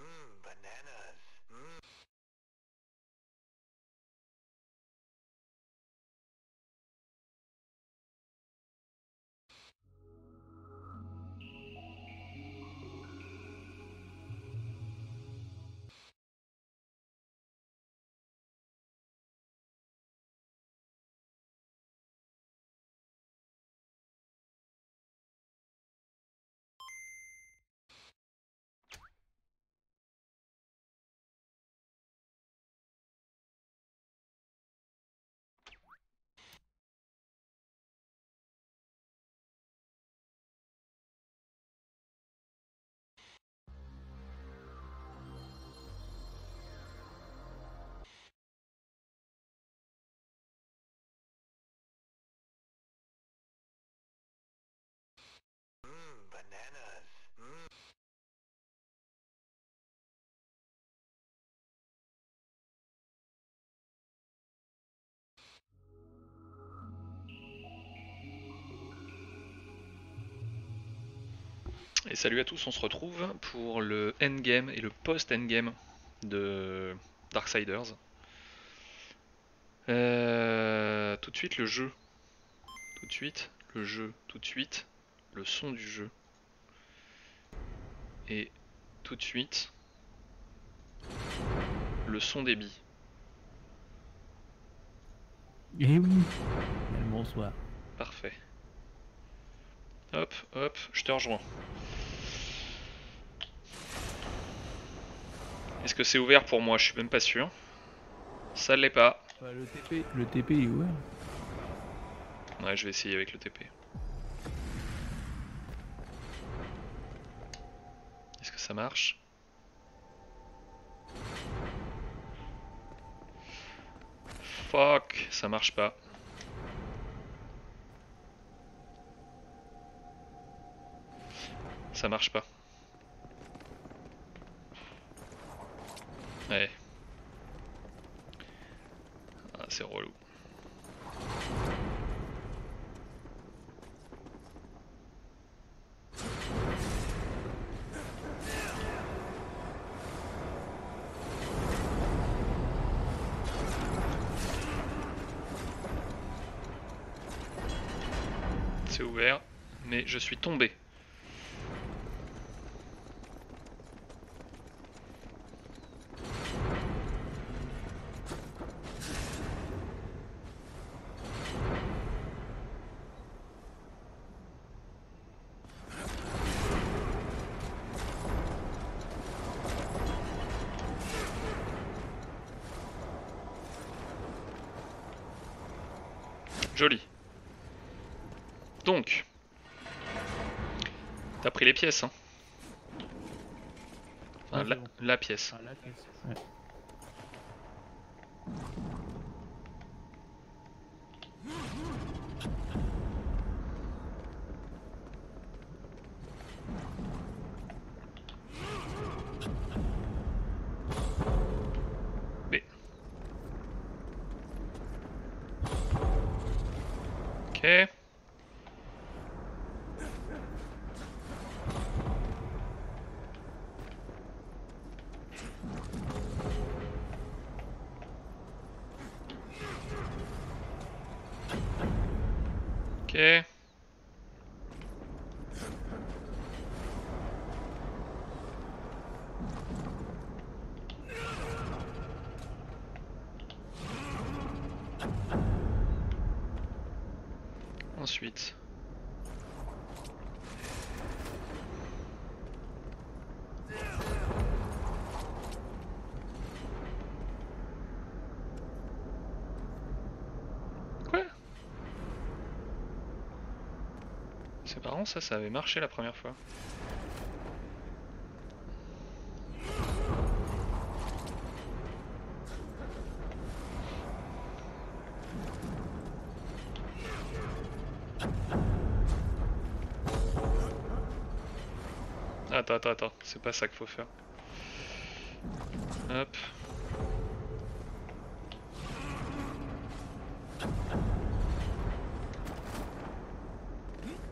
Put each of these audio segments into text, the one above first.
Et salut à tous, on se retrouve pour le endgame et le post-endgame de Darksiders. Tout de suite le jeu. Tout de suite le jeu. Tout de suite le son du jeu. Et tout de suite le son des billes. Eh oui, bonsoir. Parfait. Hop, hop, je te rejoins. Est-ce que c'est ouvert pour moi? Je suis même pas sûr. Ça l'est pas. Bah, le TP est ouvert. Ouais, je vais essayer avec le TP. Est-ce que ça marche? Fuck, ça marche pas. Ça marche pas. Ouais. Ah, c'est relou. C'est ouvert, mais je suis tombé. Joli. Donc, t'as pris les pièces, hein. Enfin, Ouais, c'est bon. la pièce. Ah, la caisse. Ouais. B. Ok. Ok. Ensuite. Quoi? C'est marrant, ça avait marché la première fois. Attends, c'est pas ça qu'il faut faire. Hop.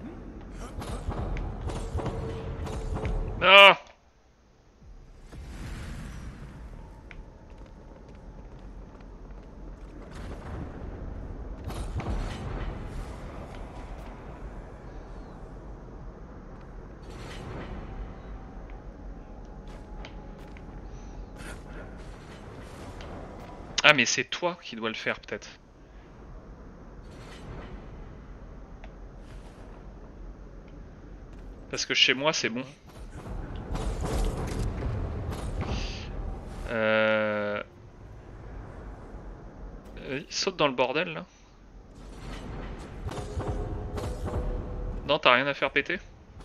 Ah! Ah mais c'est toi qui dois le faire peut-être. Parce que chez moi c'est bon. Saute dans le bordel là. Non, t'as rien à faire péter?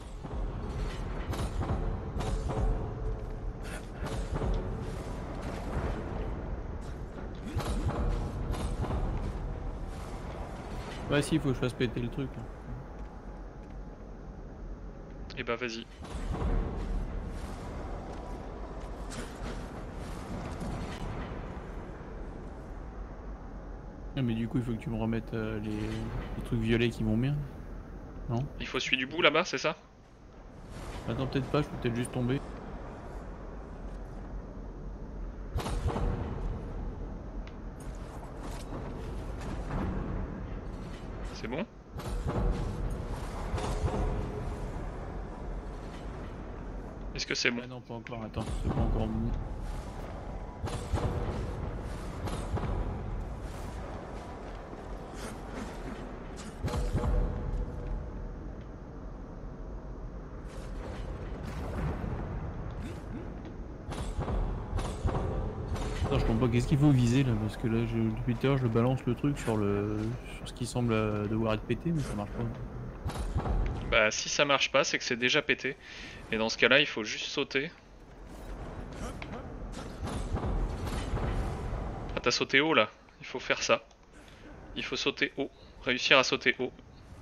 Ouais, si, il faut que je fasse péter le truc. Là. Et bah vas-y. Ah, mais du coup, il faut que tu me remettes les trucs violets qui vont bien. Non? Il faut celui du bout là-bas, c'est ça? Attends, peut-être pas, je peux peut-être juste tomber. C'est bon? Est-ce que c'est bon? Ah non, pas encore, attends, c'est pas encore bon. Attends, je comprends pas, qu'est-ce qu'il faut viser là? Parce que là, depuis tout à l'heure, je balance le truc sur ce qui semble devoir être pété, mais ça marche pas. Bah si ça marche pas, c'est que c'est déjà pété. Et dans ce cas-là, il faut juste sauter. Ah, t'as sauté haut là. Il faut faire ça. Il faut sauter haut. Réussir à sauter haut.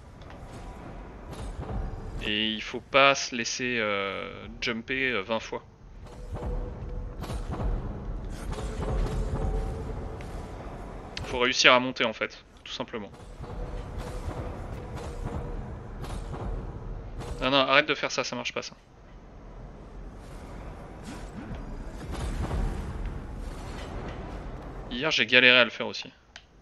Et il faut pas se laisser jumper 20 fois. Faut réussir à monter en fait, tout simplement. Non, non, arrête de faire ça, ça marche pas ça. Hier j'ai galéré à le faire aussi.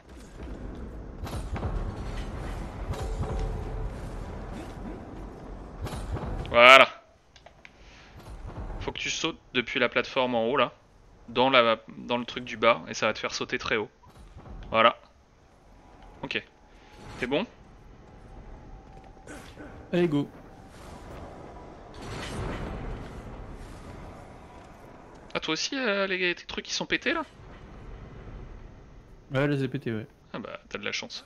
Voilà. Faut que tu sautes depuis la plateforme en haut là, dans le truc du bas, et ça va te faire sauter très haut. Voilà. Ok. T'es bon? Allez, go! Ah toi aussi tes trucs qui sont pétés là? Ouais, là, c'est pété, ouais. Ah bah t'as de la chance.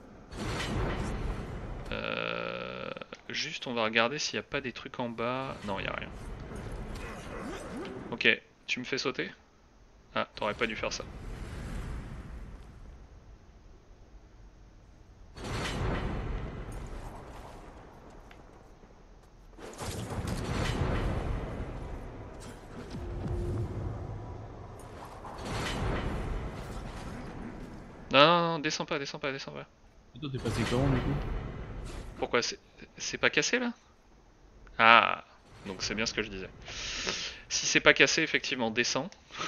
Juste on va regarder s'il n'y a pas des trucs en bas. Non, il n'y a rien. Ok, tu me fais sauter? Ah, t'aurais pas dû faire ça. Non, non, non, descends pas, descends pas, descends pas. Toi, t'es passé comment du coup? Pourquoi c'est pas cassé là? Ah, donc c'est bien ce que je disais. Si c'est pas cassé, effectivement, descends.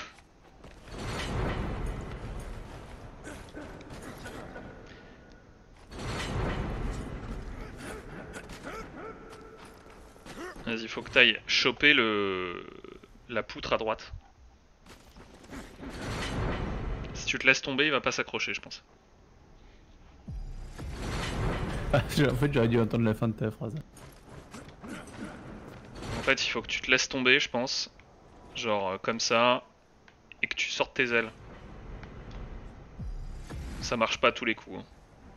Vas-y, faut que t'ailles choper la poutre à droite. Si tu te laisses tomber, il va pas s'accrocher, je pense. En fait, j'aurais dû entendre la fin de ta phrase. En fait, il faut que tu te laisses tomber, je pense. Genre comme ça. Et que tu sortes tes ailes. Ça marche pas à tous les coups. Hein.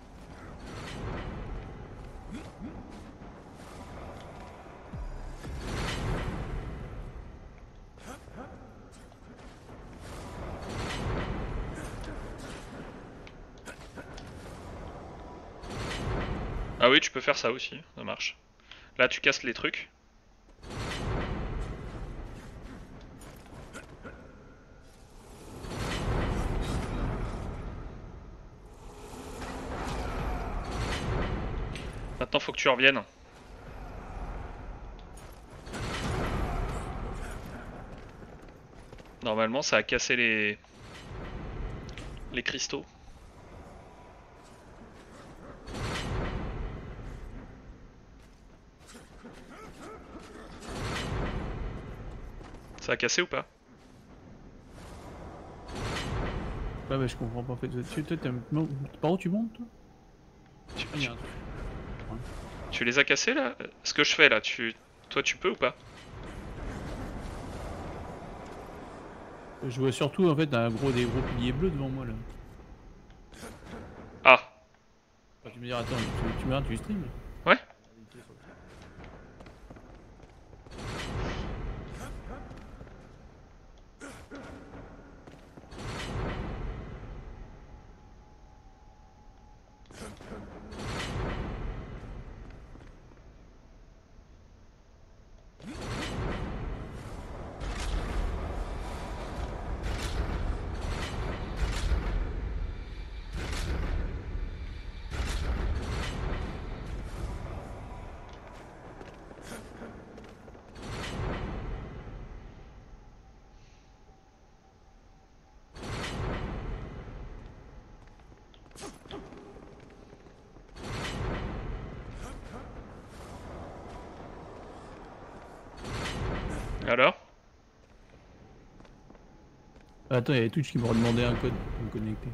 Ah oui, tu peux faire ça aussi, ça marche. Là, tu casses les trucs. Maintenant, faut que tu reviennes. Normalement, ça a cassé les cristaux. Ça a cassé ou pas? Ouais, bah je comprends pas en fait. Par où tu montes toi? Tu, Ah, il y a tu- un truc. tu les as cassés là? Ce que je fais là, toi tu peux ou pas? Je vois surtout en fait des gros piliers bleus devant moi là. Ah, Enfin, tu me diras, attends, tu me regardes, tu stream? ouais? Alors? Attends, il y avait Twitch qui m'aurait demandé un code pour me connecter.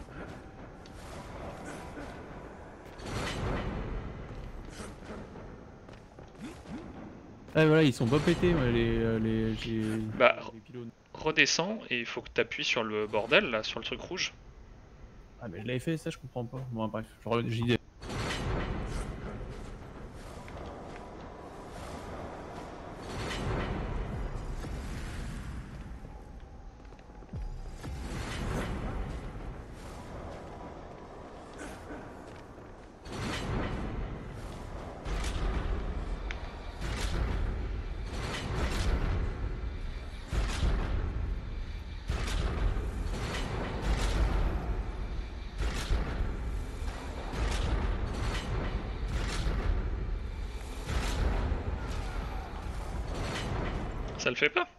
Ah voilà, ils sont pas pétés, ouais, Bah, les pylônes. redescends et il faut que t'appuies sur le bordel là, sur le truc rouge. Ah mais je l'avais fait, ça je comprends pas. Bon bref, Ça le fait pas?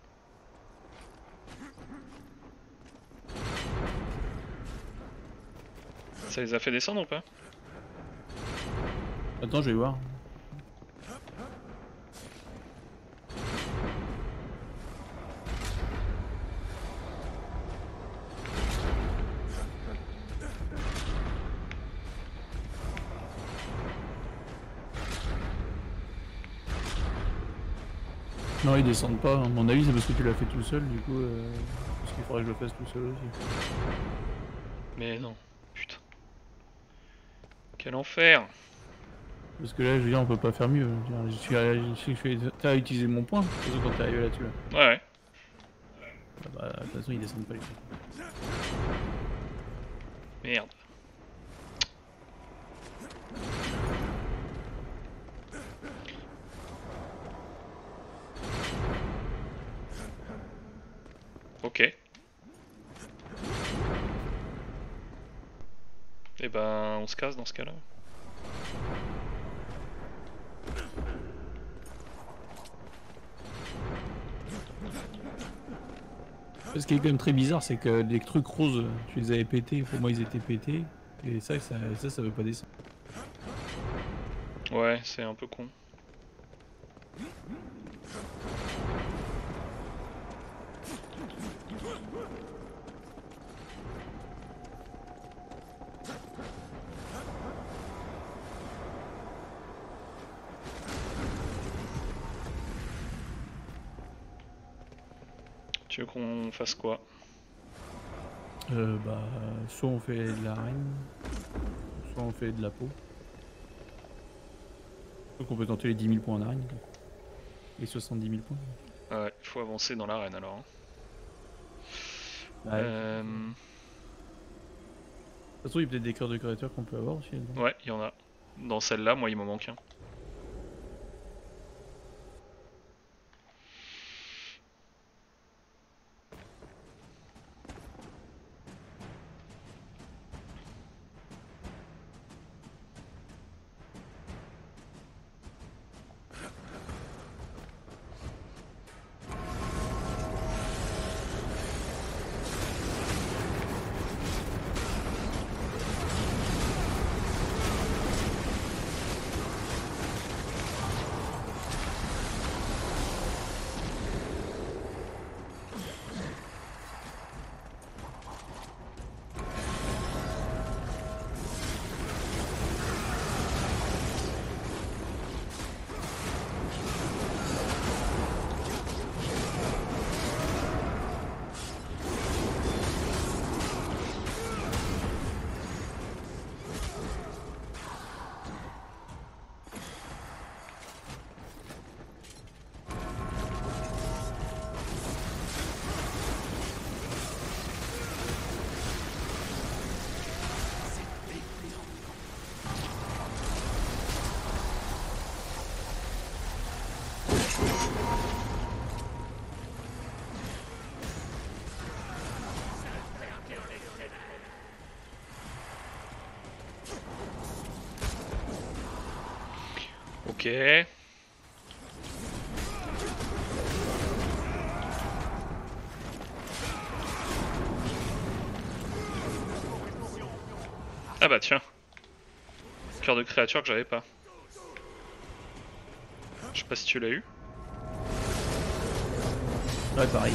Ça les a fait descendre ou pas? Attends, je vais voir. Non, ils descendent pas. À mon avis, c'est parce que tu l'as fait tout seul, du coup, parce qu'il faudrait que je le fasse tout seul aussi. Mais non. Putain. Quel enfer! Parce que là, je veux dire, on peut pas faire mieux. Je veux dire, t'as utilisé mon point, surtout quand t'es arrivé là-dessus. Là. Ouais, ouais. Ah bah, de toute façon, ils descendent pas les trucs. Merde. Ok. Et ben, on se casse dans ce cas-là. Ce qui est quand même très bizarre, c'est que les trucs roses, tu les avais pétés, pour moi ils étaient pétés, et ça veut pas descendre. Ouais, c'est un peu con. Tu veux qu'on fasse quoi? Bah, soit on fait de l'arène, soit on fait de la peau. Donc on peut tenter les 10 000 points en arène, quoi. Les 70 000 points. Ouais, il faut avancer dans l'arène alors. Hein. Ouais. De toute façon, il y a peut-être des cœurs de créateurs qu'on peut avoir aussi. Ouais, il y en a. Dans celle-là, moi, il m'en manque un. Ok. Ah bah tiens. Cœur de créature que j'avais pas. Je sais pas si tu l'as eu. Ouais, pareil.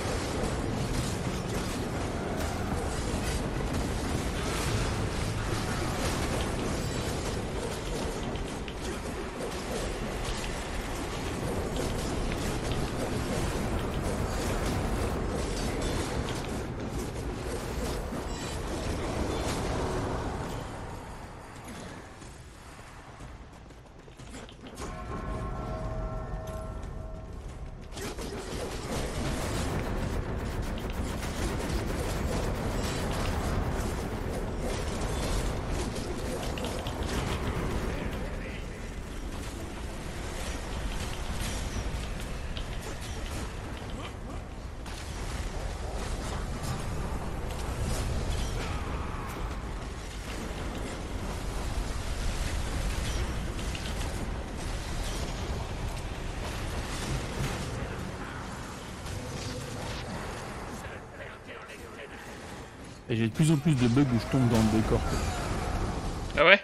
Et j'ai de plus en plus de bugs où je tombe dans le décor. Quoi. Ah ouais?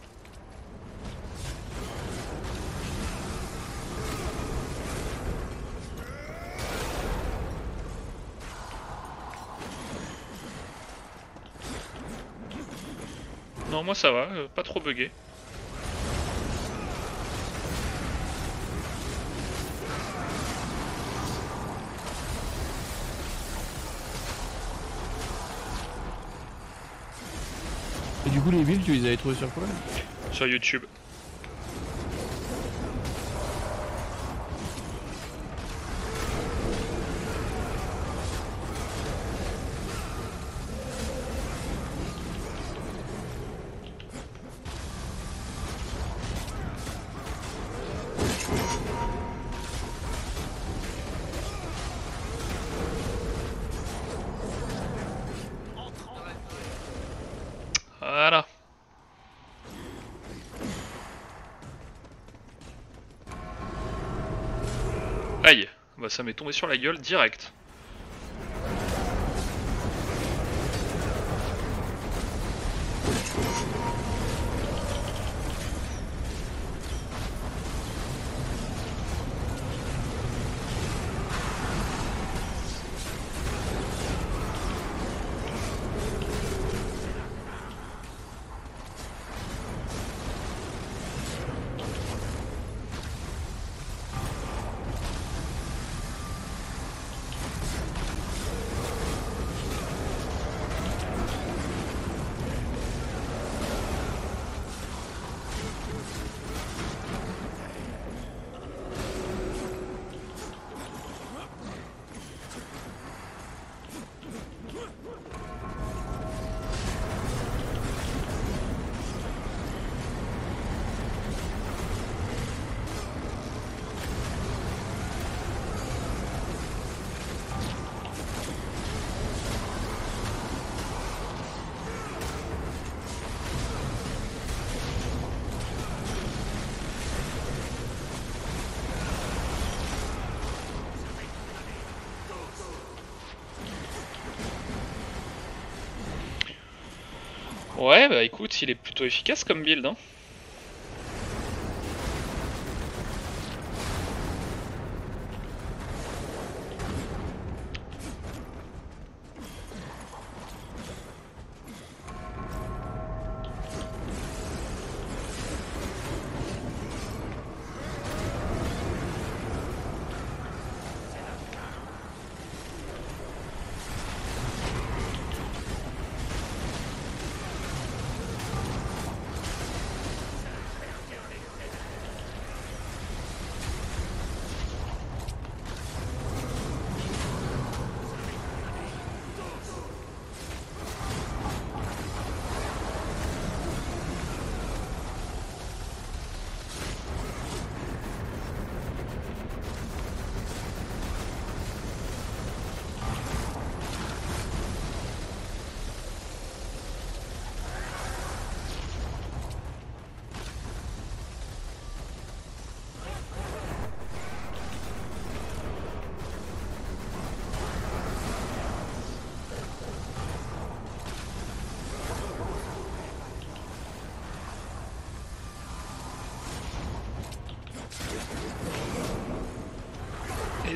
Non, moi ça va, pas trop bugué. Et du coup, les builds, tu les avais trouvés sur quoi là? Sur YouTube. Voilà. Aïe. Bah ça m'est tombé sur la gueule direct. Ouais, bah écoute, il est plutôt efficace comme build, hein.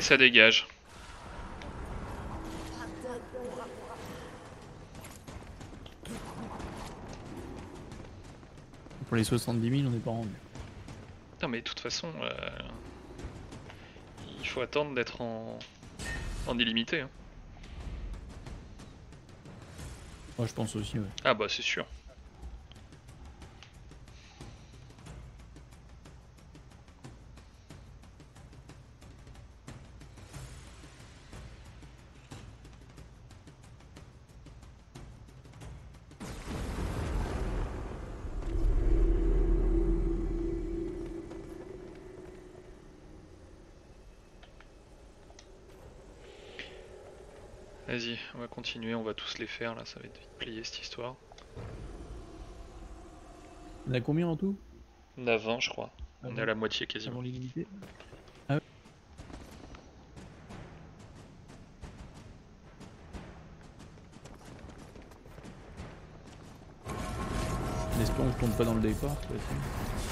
ça dégage. Pour les 70 000, on n'est pas rendu. Non mais de toute façon, il faut attendre d'être en illimité. Hein. Moi, je pense aussi, ouais. Ah bah c'est sûr. Vas-y, on va continuer, on va tous les faire là, ça va être vite plié cette histoire. On a combien en tout? On a 20 je crois, on est à la moitié quasiment. Avant l'illimité. Ah ouais. En espérant que je tombe pas dans le départ, ça va être bien.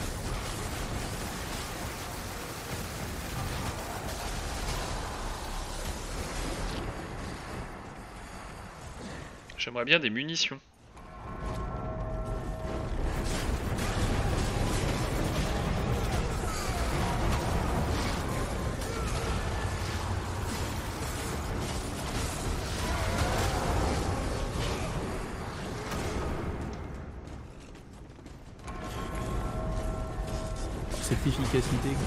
J'aimerais bien des munitions. Cette efficacité, quoi.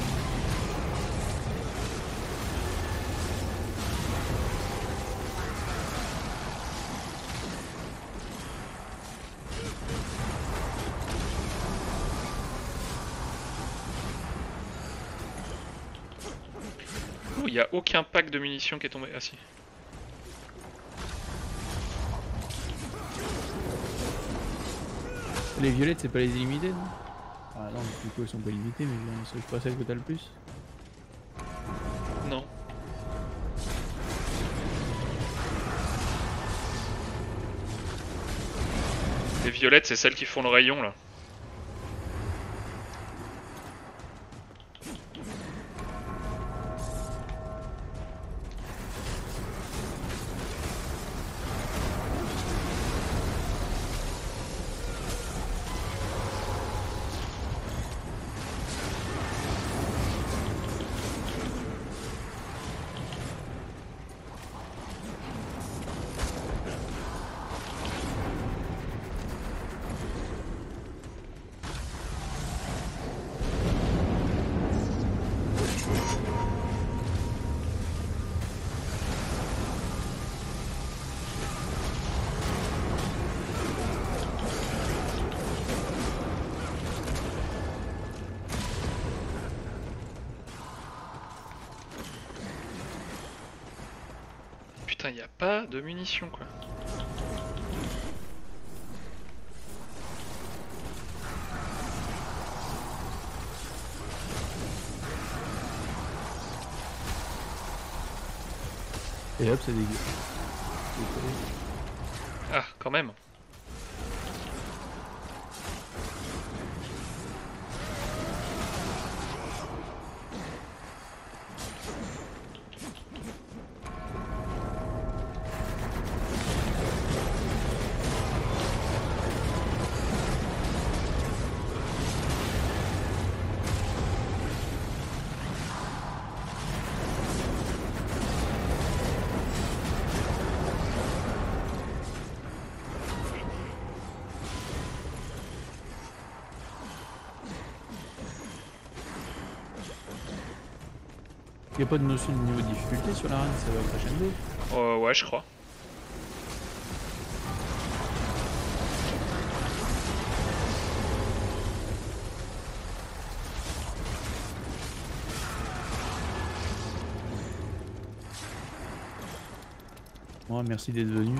Oh, il n'y a aucun pack de munitions qui est tombé. Ah si. Les violettes, c'est pas les illimités, non? Ah non, du coup, elles sont pas limitées, mais c'est pas celle que t'as le plus. Non. Les violettes, c'est celles qui font le rayon là. Putain, y a pas de munitions quoi. Et hop, c'est dégueu. Ah, quand même. Y'a pas de notion de niveau de difficulté sur l'arène, ça va crescendo. Ouais, je crois. Ouais, merci d'être venu.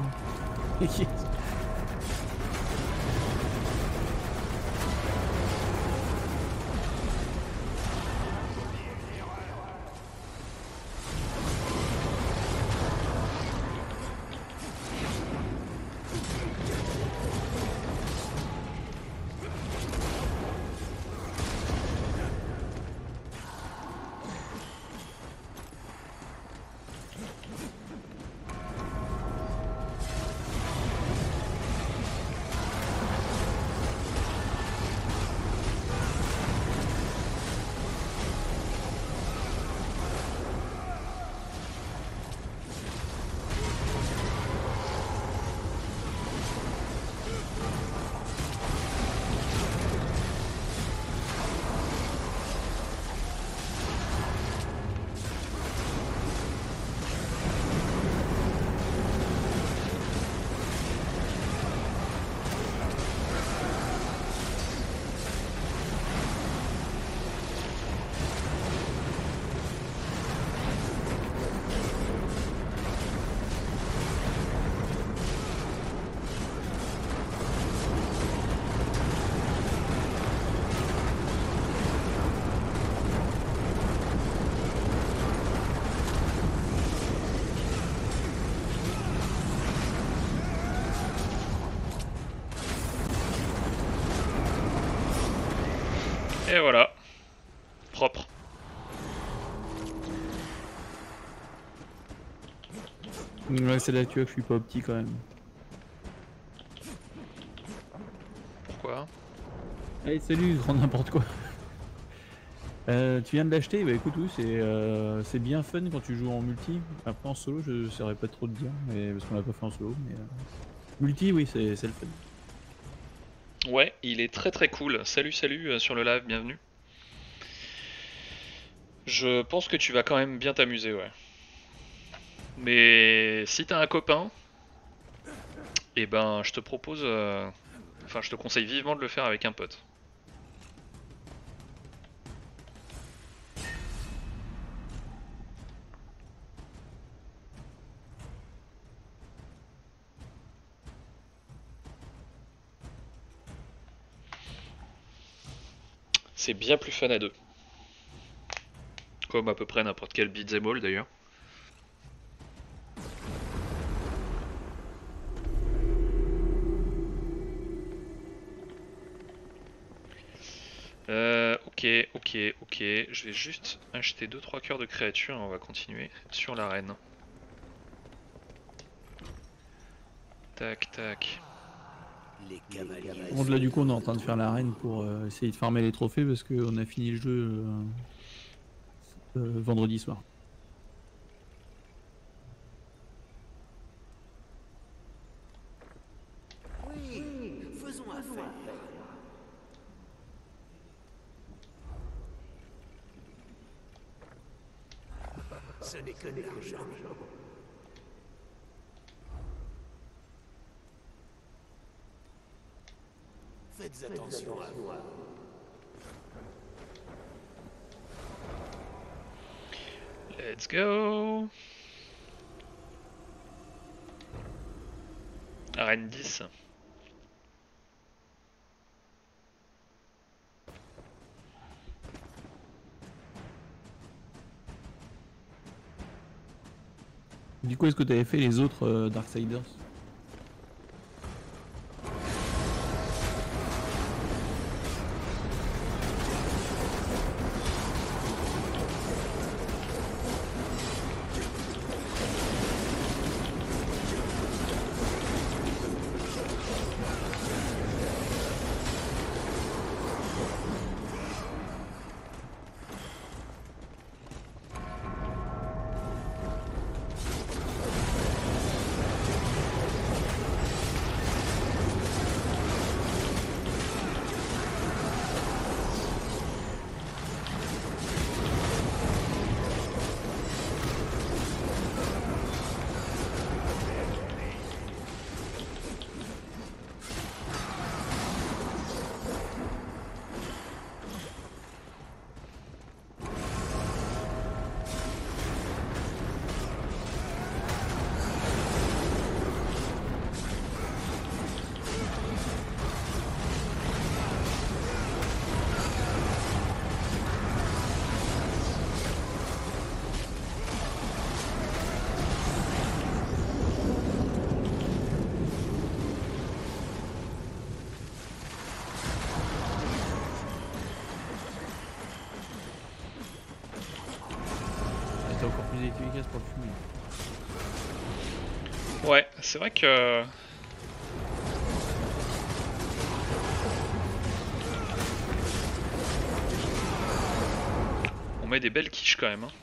Et voilà. Propre. Ouais, c'est là que tu vois que je suis pas petit quand même. Pourquoi? Allez, salut, grand n'importe quoi. Tu viens de l'acheter? Bah écoute, oui, c'est bien fun quand tu joues en multi. Après en solo, je saurais pas trop te dire, mais parce qu'on l'a pas fait en solo. Mais multi, oui, c'est le fun. Ouais, il est très très cool. Salut, salut sur le live, bienvenue. Je pense que tu vas quand même bien t'amuser, ouais. Mais si t'as un copain, eh ben je te propose... Enfin, je te conseille vivement de le faire avec un pote. C'est bien plus fun à deux. Comme à peu près n'importe quel beat'em all d'ailleurs. Ok, ok, ok. Je vais juste acheter 2-3 cœurs de créatures et on va continuer sur l'arène. Tac, tac. Bon, là, du coup, on est en train de faire l'arène pour essayer de farmer les trophées parce qu'on a fini le jeu vendredi soir. Ce n'est que de l'argent. Faites attention à moi. Let's go. Arène 10. Du coup, est-ce que tu avais fait les autres Darksiders? C'était encore plus efficace pour le fumer. Ouais, c'est vrai que... On met des belles quiches quand même. Hein.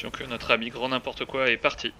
l'impression que notre ami grand n'importe quoi est parti.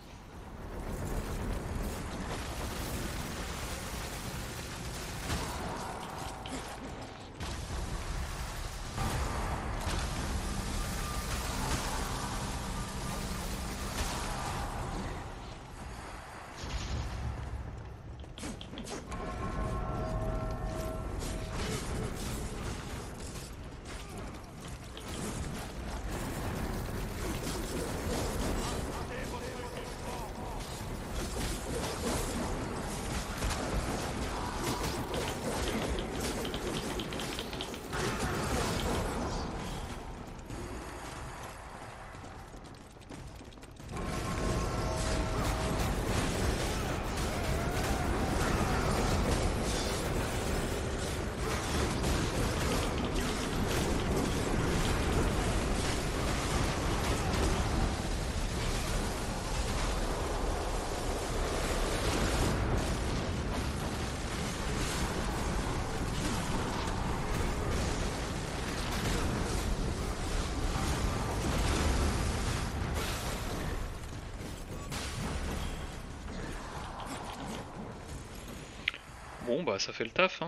Bon bah ça fait le taf hein.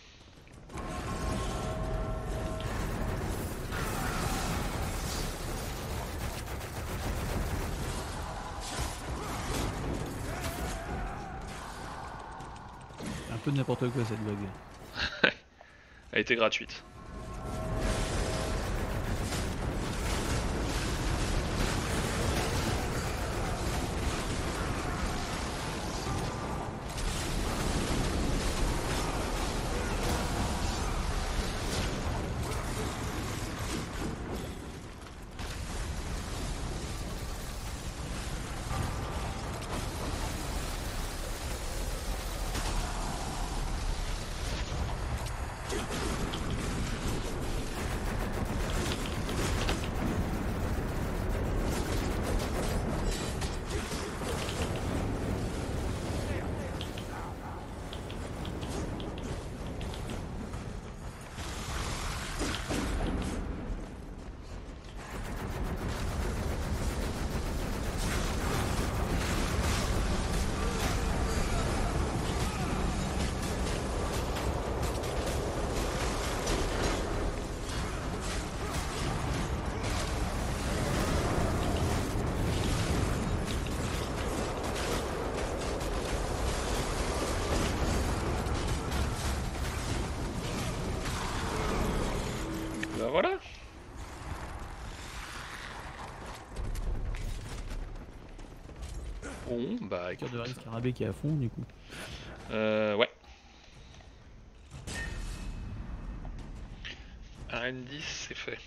Un peu de n'importe quoi cette vague. Elle était gratuite. Bah voilà. Bon bah Cœur écoute. de Rail Scarabée qui est à fond du coup. Ouais. Arène 10 c'est fait.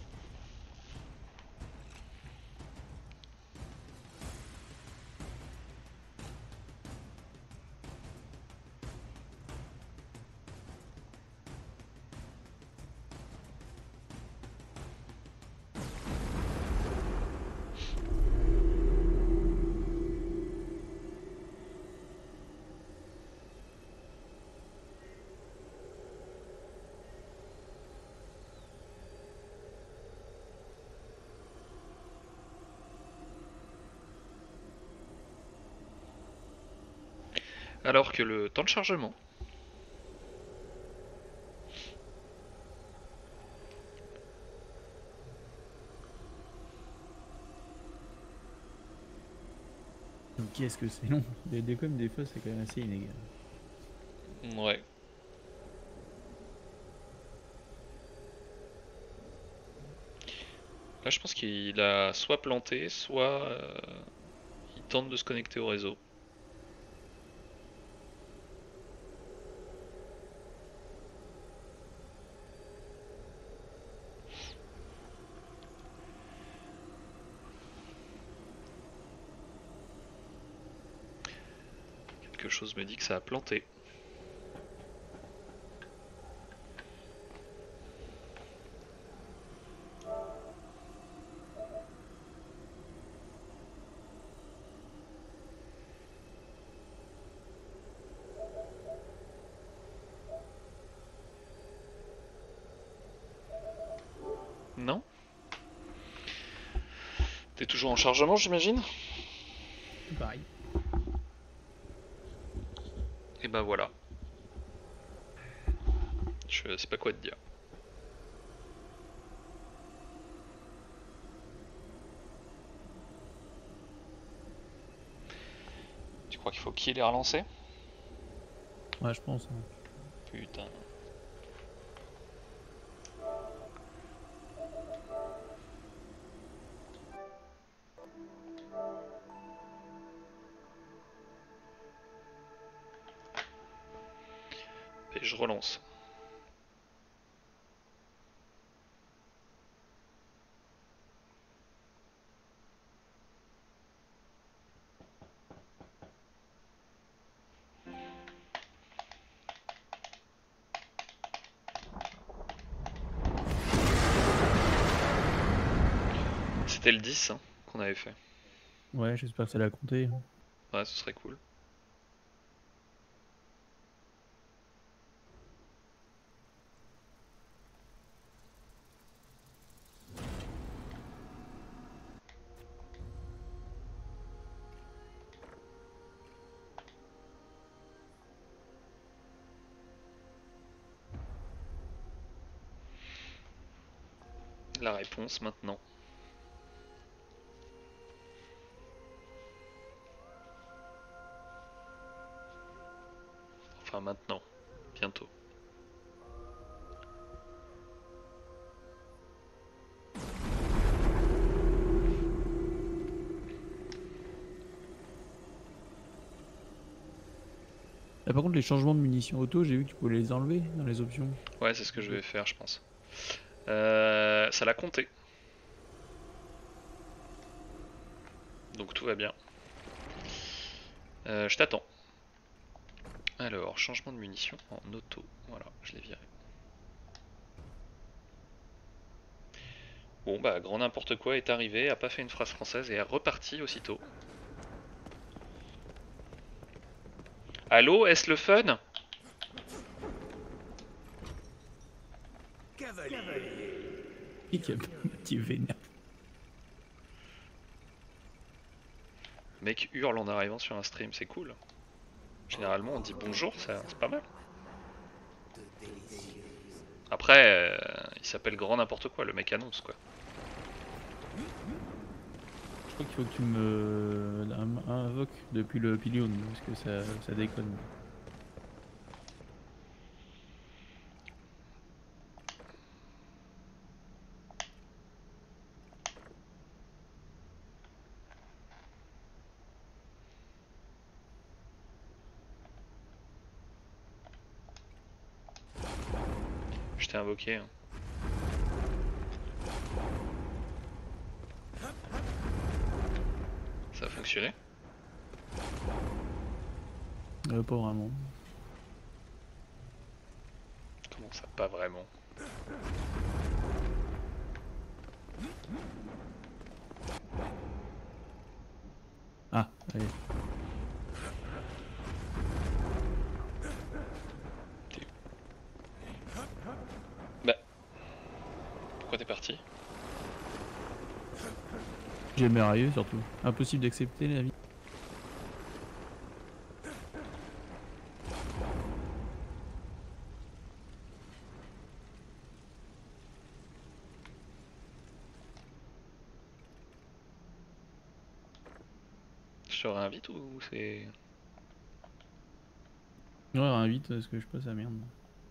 Alors que le temps de chargement. Qu'est-ce que c'est long. Les décoms des fois c'est quand même assez inégal. Ouais. Là je pense qu'il a soit planté, soit il tente de se connecter au réseau. Quelque chose me dit que ça a planté. Non? T'es toujours Toujours en chargement, j'imagine. Tout pareil. Et bah voilà. Je sais pas quoi te dire. Tu crois qu'il faut qui les relancer? Ouais, je pense. Hein. Putain. Et je relance. C'était le 10 hein, qu'on avait fait. Ouais, j'espère que ça l'a compté. Ouais, ce serait cool. La réponse maintenant. Enfin maintenant, bientôt. Là, par contre, les changements de munitions auto, j'ai vu que tu pouvais les enlever dans les options. Ouais, c'est ce que je vais faire, je pense. Ça l'a compté. Donc tout va bien. Je t'attends. Alors, changement de munitions en auto. Voilà, je l'ai viré. Bon bah, grand n'importe quoi est arrivé, a pas fait une phrase française et est reparti aussitôt. Allô, est-ce le fun? Et qui a petit vénère. Le mec hurle en arrivant sur un stream, c'est cool. Généralement on dit bonjour, c'est pas mal. Après, il s'appelle grand n'importe quoi, le mec annonce quoi. Je crois qu'il faut que tu me invoques depuis le pilion, parce que ça déconne. Je t'ai invoqué. Hein. Ça a fonctionné? Pas vraiment. Comment ça, pas vraiment? Ah, allez. Bah. Pourquoi t'es parti? J'ai merveilleux surtout. Impossible d'accepter la vie. Je te réinvite ou c'est... Ouais, invite parce que je passe à merde.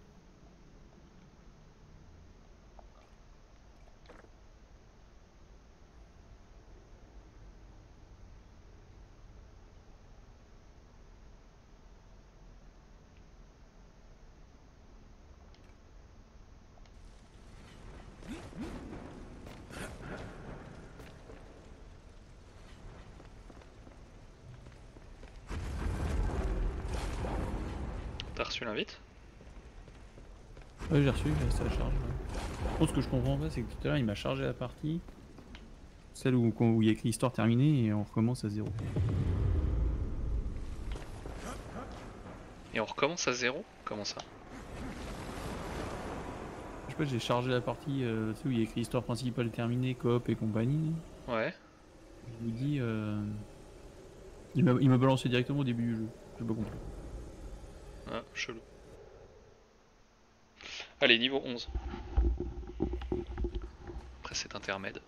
T'as reçu l'invite? Ouais, j'ai reçu, ça charge. Bon, ce que je comprends pas, c'est que tout à l'heure il m'a chargé la partie. Celle où il y a écrit histoire terminée et on recommence à zéro. Et on recommence à zéro? Comment ça? Je sais pas, j'ai chargé la partie tu sais, où il y a écrit histoire principale terminée, coop et compagnie. Ouais. Je vous dis, il m'a balancé directement au début du jeu. J'ai pas compris. Ah, chelou. Allez, niveau 11. Après cet intermède.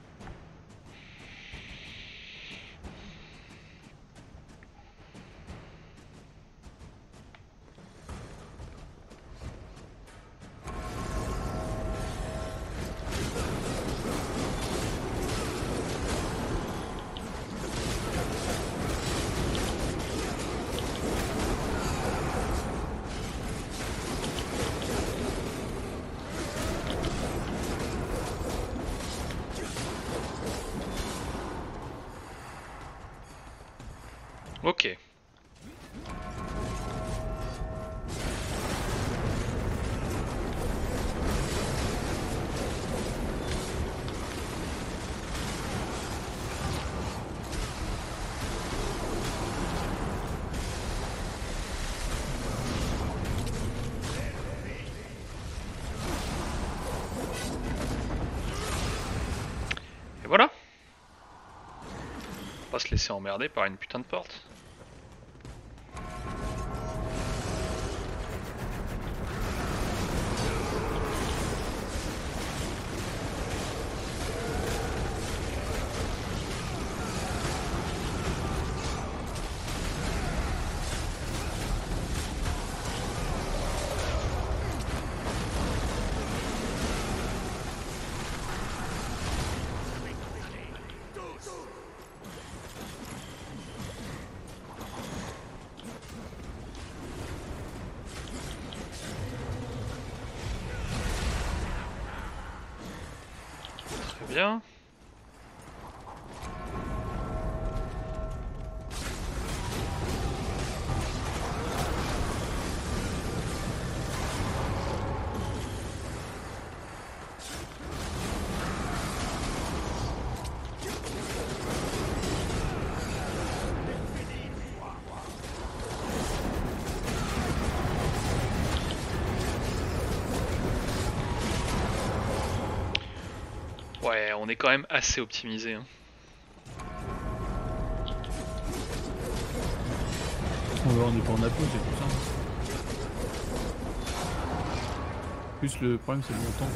Ok. Et voilà. On va pas se laisser emmerder par une putain de porte. Très bien. Ouais, on est quand même assez optimisé. Hein. On est pas en appo, c'est tout ça. Plus le problème c'est le montant.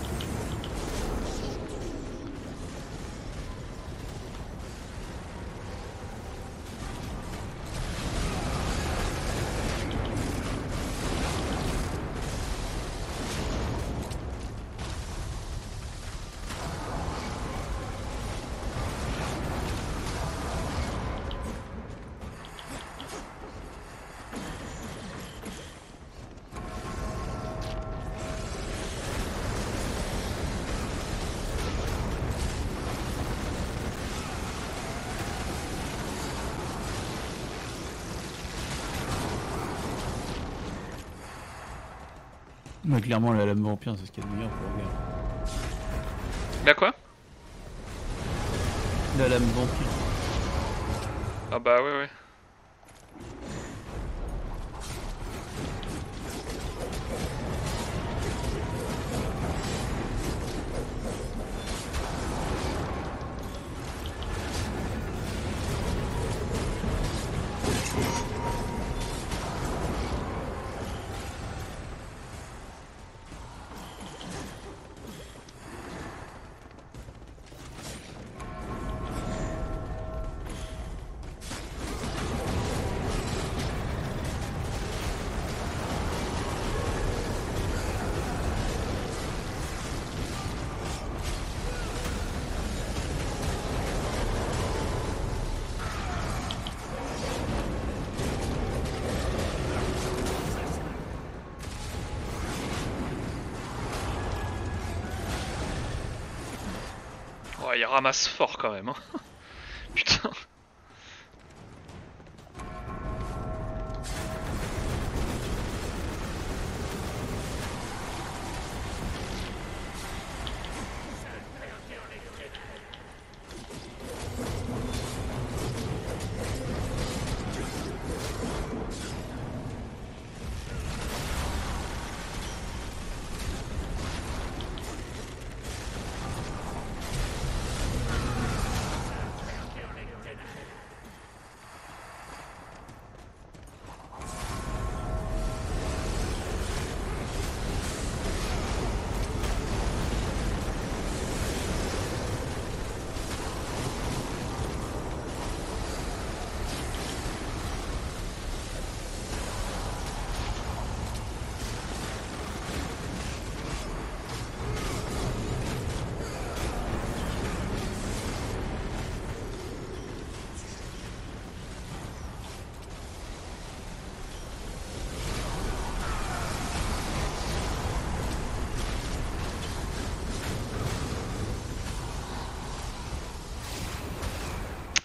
Ouais, clairement la lame vampire c'est ce qu'il y a de meilleur pour regarder. Là quoi? La lame vampire. Ah bah ouais ouais. Ouais, il ramasse fort quand même. Hein. Putain.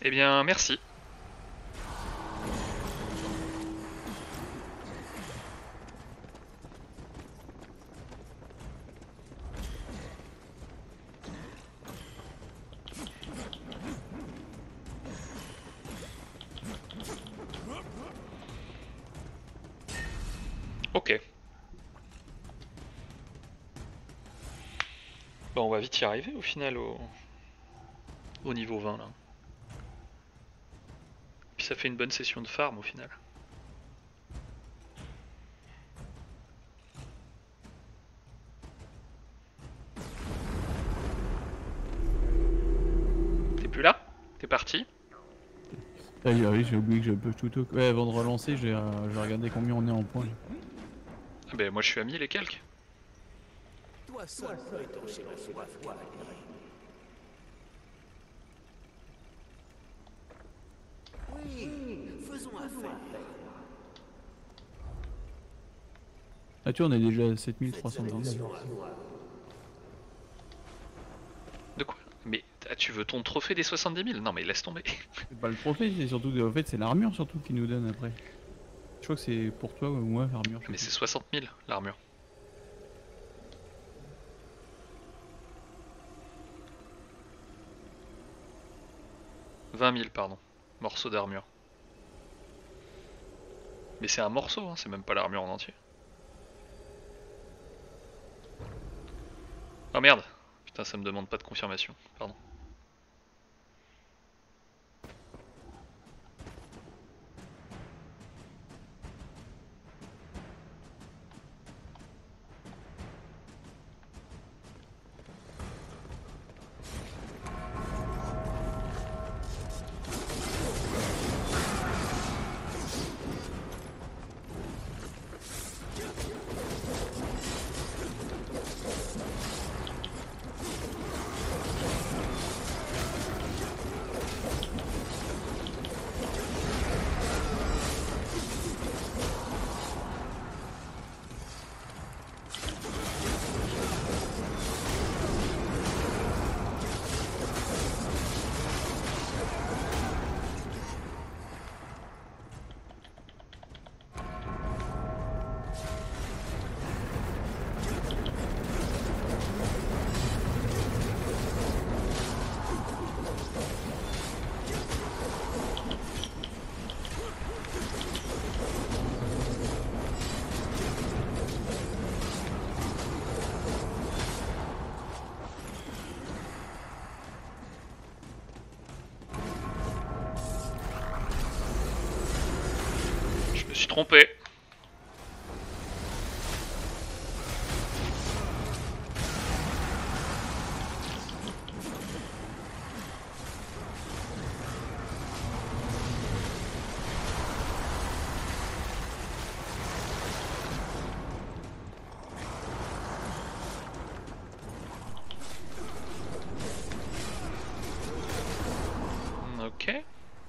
Eh bien, merci. Ok. Bon, on va vite y arriver au final au niveau 20 là. Puis ça fait une bonne session de farm au final. T'es plus là? T'es parti? Ah oui, j'ai oublié que je peux tout au... Ouais, avant de relancer, j'ai regardé combien on est en points. Ah ben moi je suis à 1000 et quelques. Toi seul peux étancher ma soif, toi, oui, faisons affaire. Ah tu vois, on est déjà à 7310. De quoi? Mais tu veux ton trophée des 70 000? Non mais laisse tomber. C'est pas le trophée, c'est surtout que, en fait, c'est l'armure surtout qui nous donne après. Je crois que c'est pour toi ou moi l'armure. Mais c'est 60 000 l'armure. « 20 000 pardon, morceau d'armure. Mais c'est un morceau, hein, c'est même pas l'armure en entier. Oh merde! Putain, ça me demande pas de confirmation, pardon. Je me suis trompé. Ok.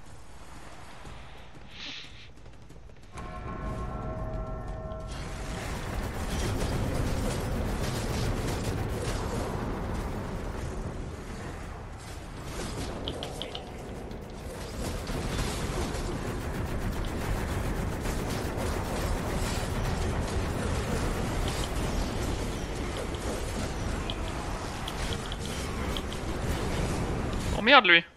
Oh merde lui.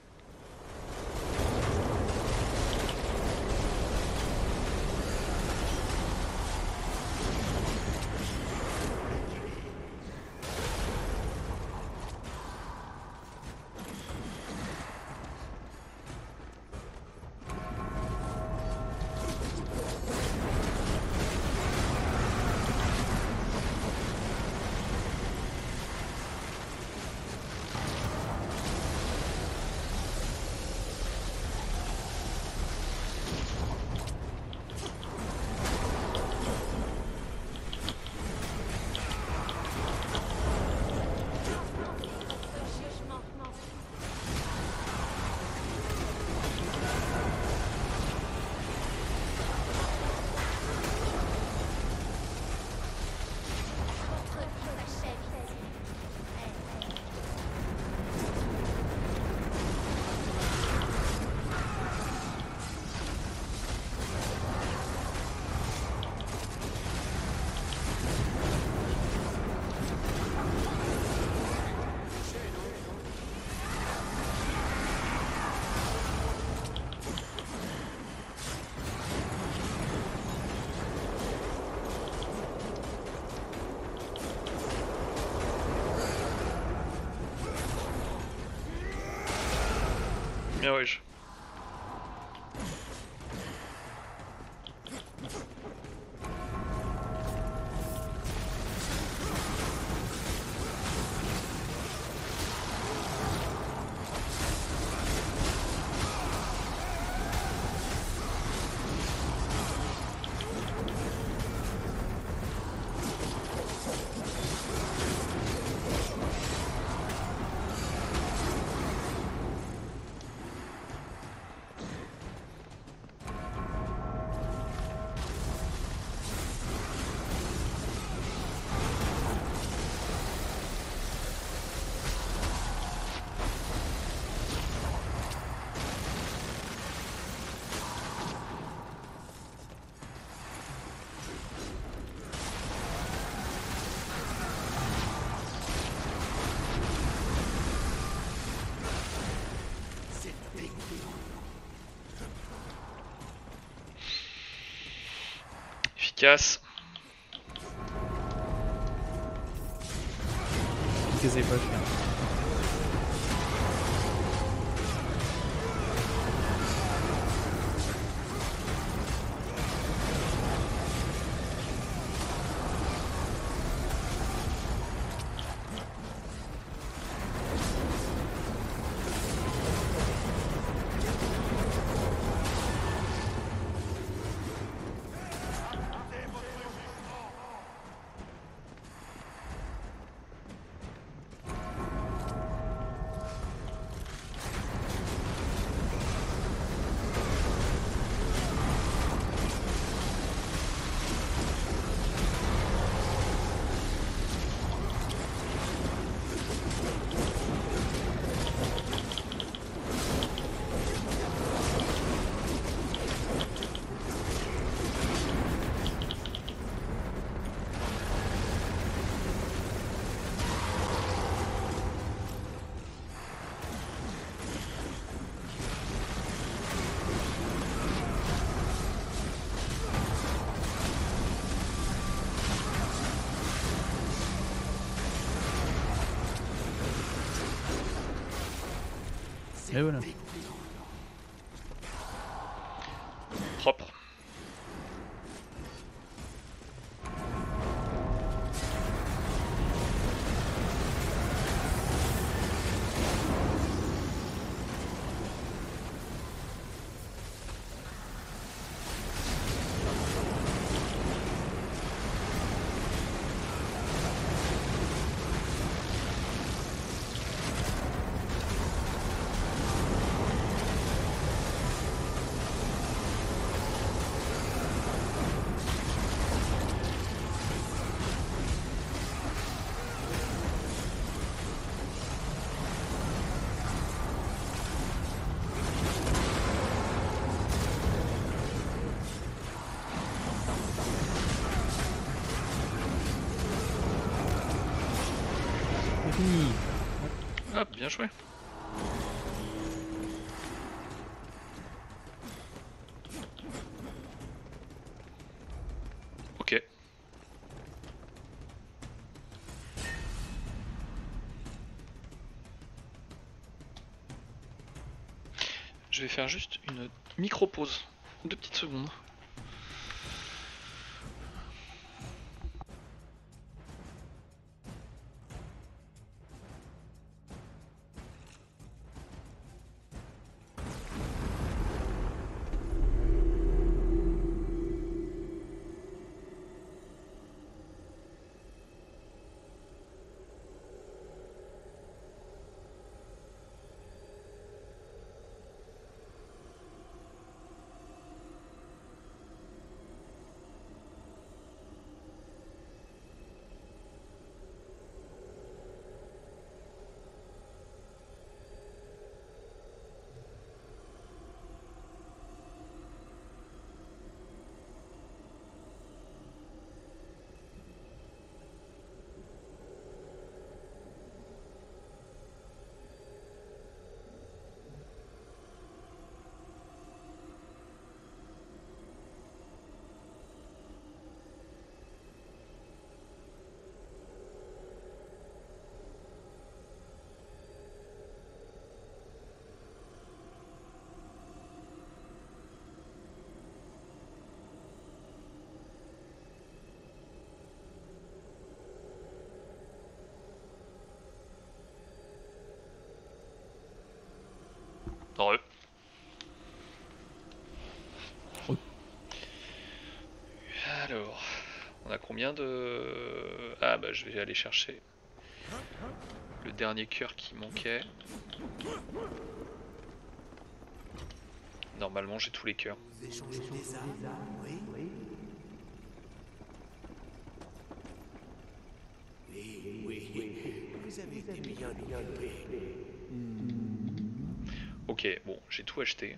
Bien ouais. Efficace. Qu'est-ce que c'est pas cher. Et voilà. Propre. C'est fini. Hop, bien joué. Ok. Je vais faire juste une micro-pause. 2 petites secondes. combien de... Ah bah je vais aller chercher le dernier cœur qui manquait. Normalement j'ai tous les cœurs. Vous échangez des armes, oui? Oui. Vous avez été bien occupé. Ok, bon, j'ai tout acheté.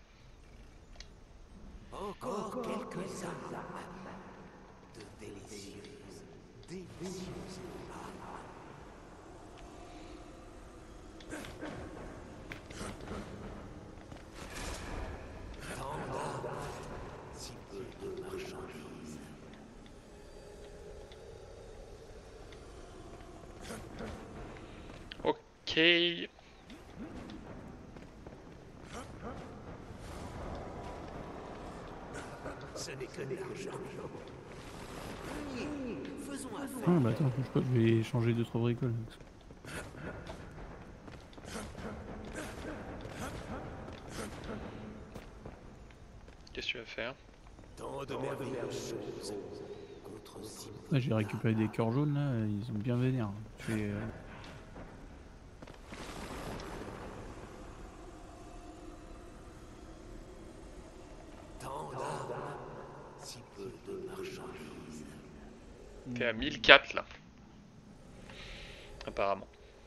Encore quelques armes. De délicieuses. Armes. Tant d'armes, si peu de marchandises. Ok. Ce n'est que de l'argent. Faisons affaire. Ah bah attends, je crois que je vais changer 2-3 bricoles. Qu'est-ce que tu vas faire? Tant de merveilleuses choses. Contre si peu Là j'ai récupéré des cœurs jaunes là, ils sont bien vénères. Je vais, tant d'armes, si peu de marchandises. T'es à 1004 là. Apparemment.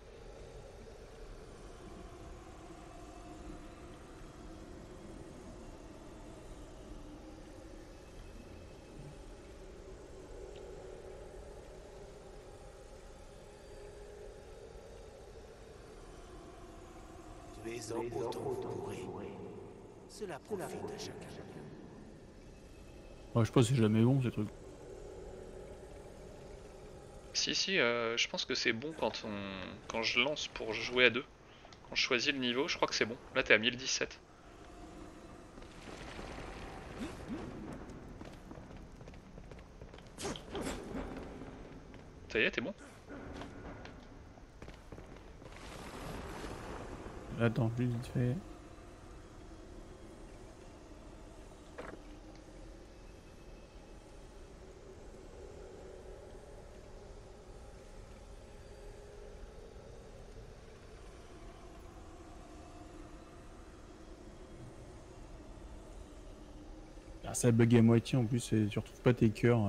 Tu es en autant pourri. Cela profite à chacun. ouais, je pense que c'est jamais bon ces trucs. Si, je pense que c'est bon quand je lance pour jouer à deux. Quand je choisis le niveau, je crois que c'est bon. Là, t'es à 1017. Ça y est, t'es bon? Attends, juste vite fait. Ah, ça bug à moitié en plus, et tu retrouves pas tes cœurs.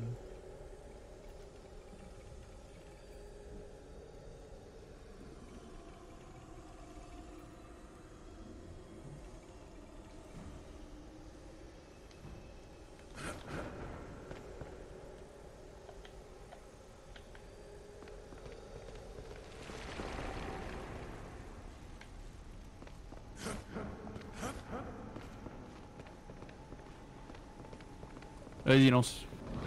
Vas-y, lance.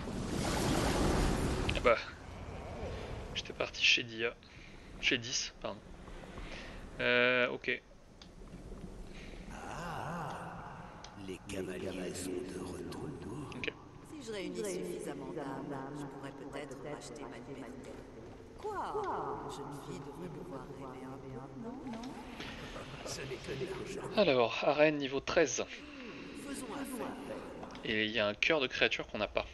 Bah, j'étais parti chez Dia. Chez 10, pardon. Ok. Les cavaliers sont de retour. Ok. Si je réunis suffisamment d'armes, je pourrais peut-être racheter ma liberté. Quoi? La jeune fille devrait pouvoir rêver un peu, non? Ce n'est que de l'argent. Alors, arène niveau 13. Faisons affaire. Et il y a un cœur de créature qu'on n'a pas.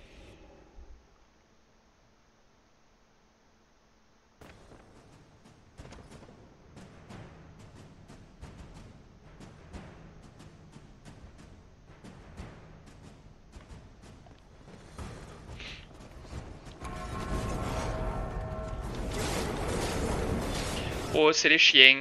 Oh, c'est les chiens.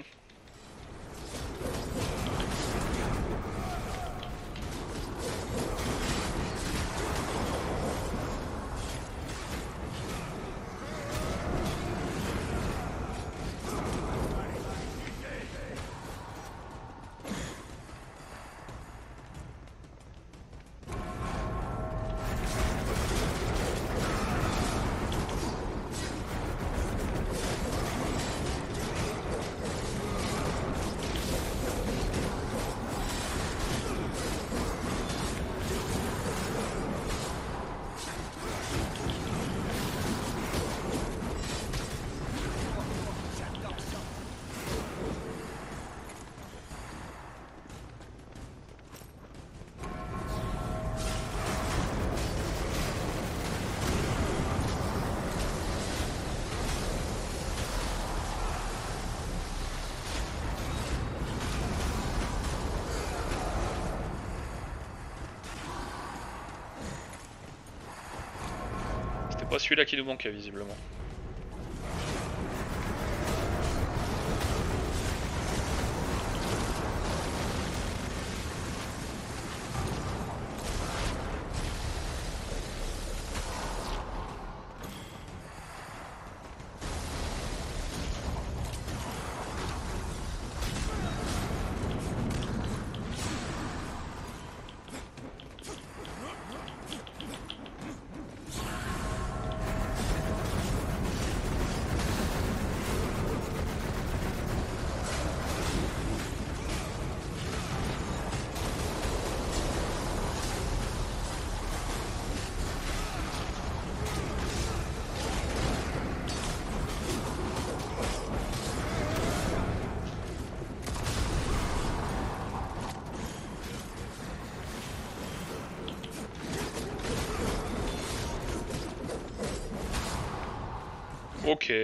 Pas celui-là qui nous manquait visiblement. Ok.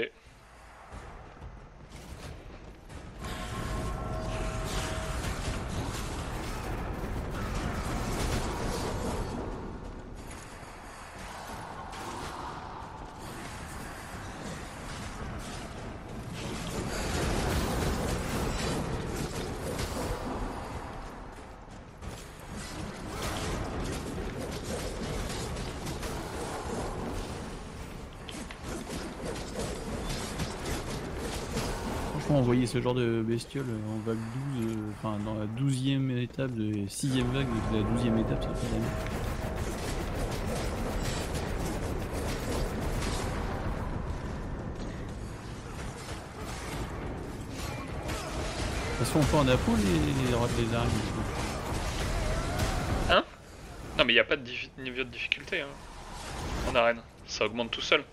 Envoyer ce genre de bestiole en vague 12, enfin dans la 12e étape de 6e vague, et la 12e étape ça fait la nuit. Elles sont pas en apo les armes. Hein? Non mais il n'y a pas de niveau de difficulté hein, en arène, ça augmente tout seul.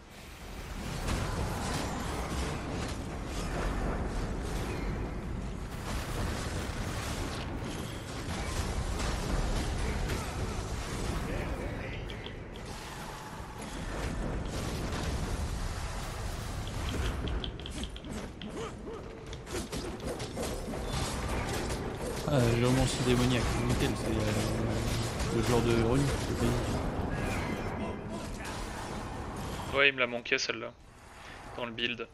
Ah, géomancie démoniaque, nickel, c'est le genre de rune. Ouais, il me l'a manqué celle-là, dans le build.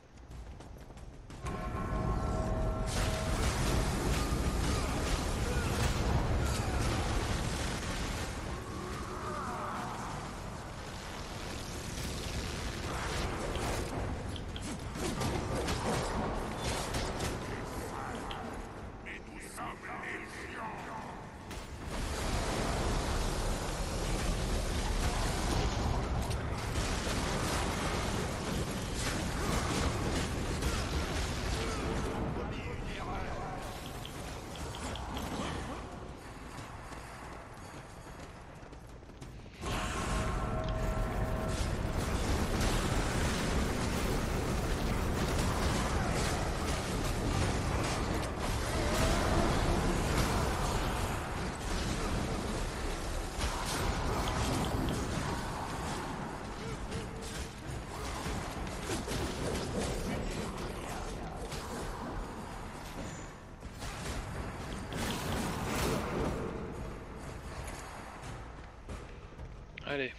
Allez.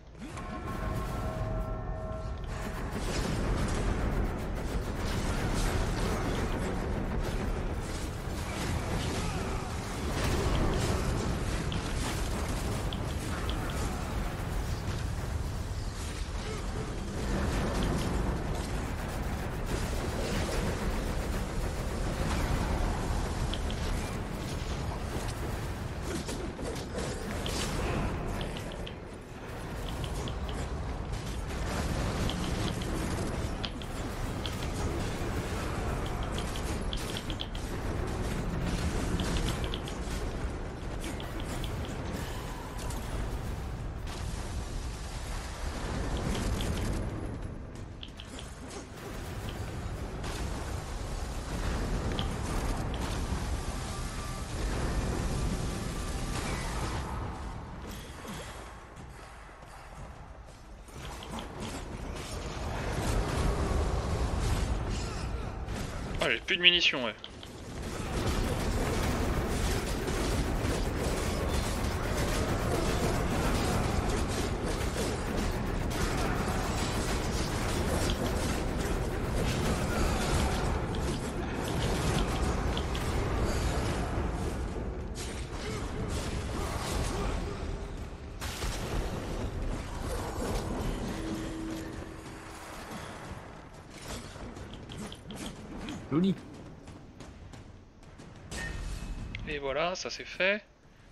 Ah, j'ai plus de munitions, ouais. Joli. Et voilà, ça c'est fait.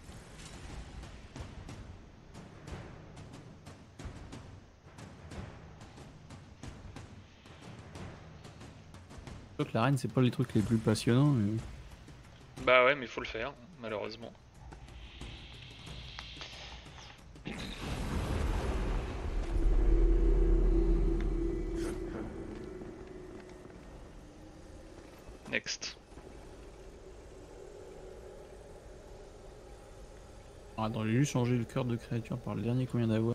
Je crois que l'arène, c'est pas les trucs les plus passionnants. Mais... Bah ouais, mais faut le faire, malheureusement. Next. Ah, attends, j'ai juste changé le cœur de créature par le dernier qu'on vient d'avoir.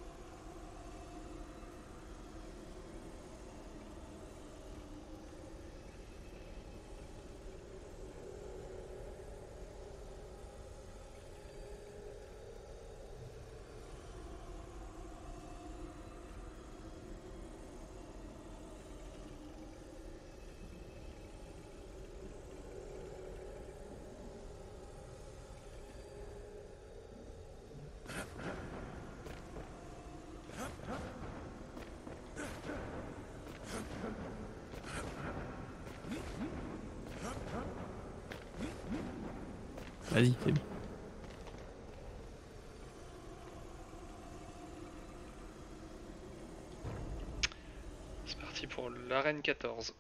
Vas-y, c'est bon. C'est parti pour l'arène 14.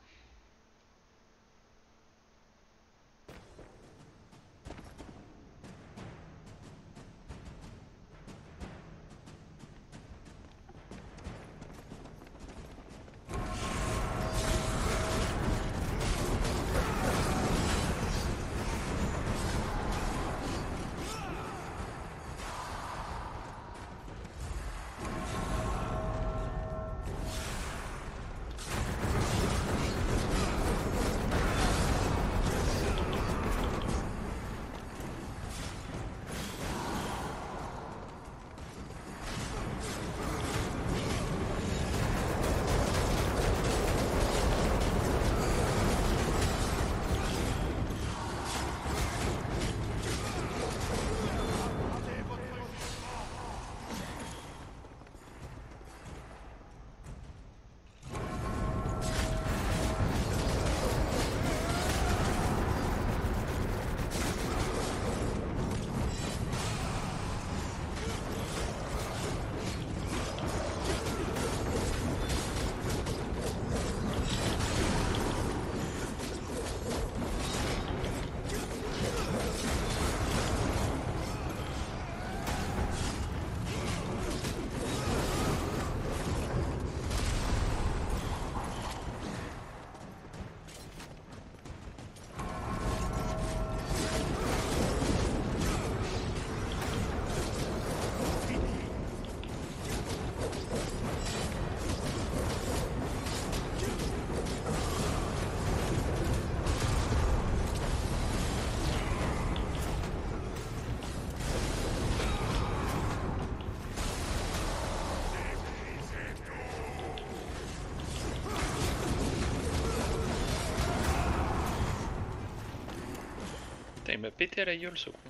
Putain, il m'a pété à la gueule ce con.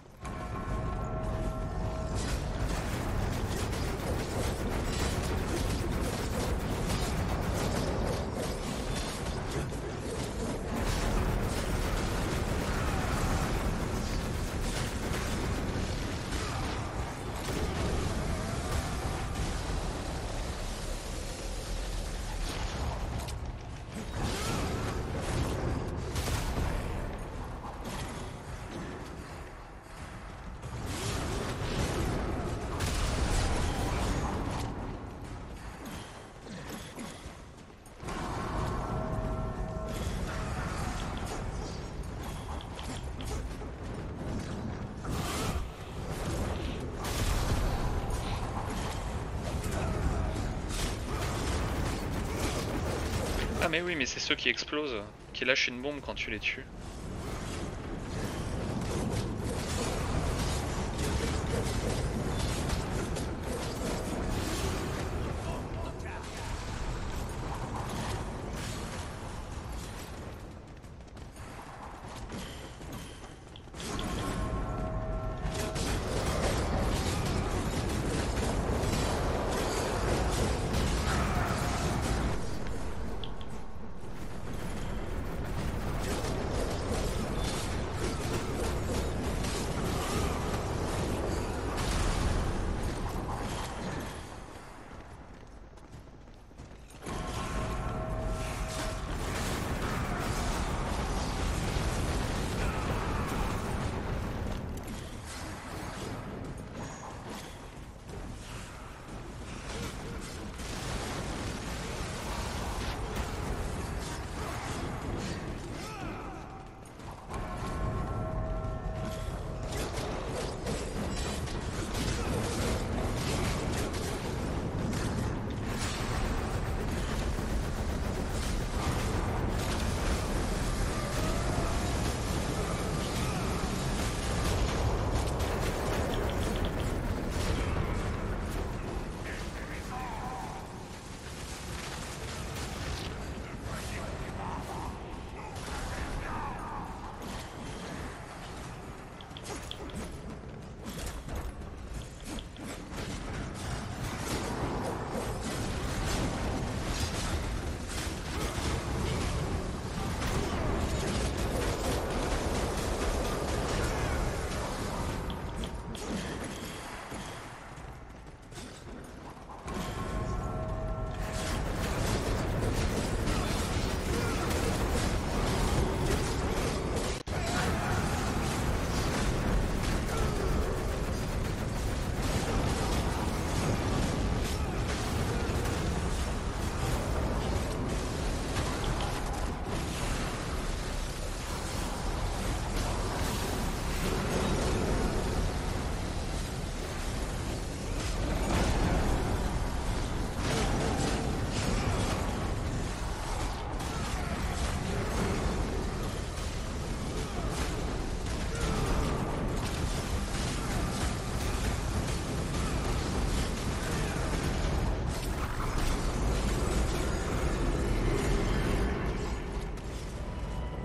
Ah mais oui, mais c'est ceux qui explosent, qui lâchent une bombe quand tu les tues.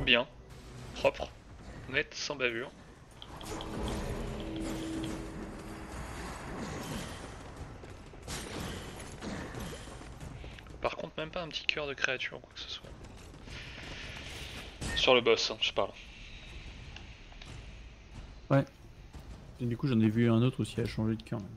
bien. Propre. Net, sans bavure. Par contre, même pas un petit cœur de créature ou quoi que ce soit. Sur le boss, hein, je parle. Ouais. Et du coup, j'en ai vu un autre aussi à changer de cœur. Même.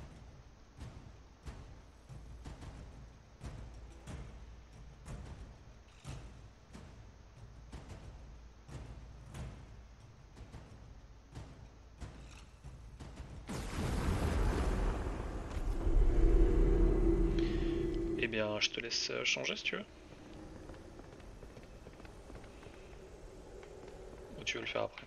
Eh bien, je te laisse changer si tu veux. Ou tu veux le faire après?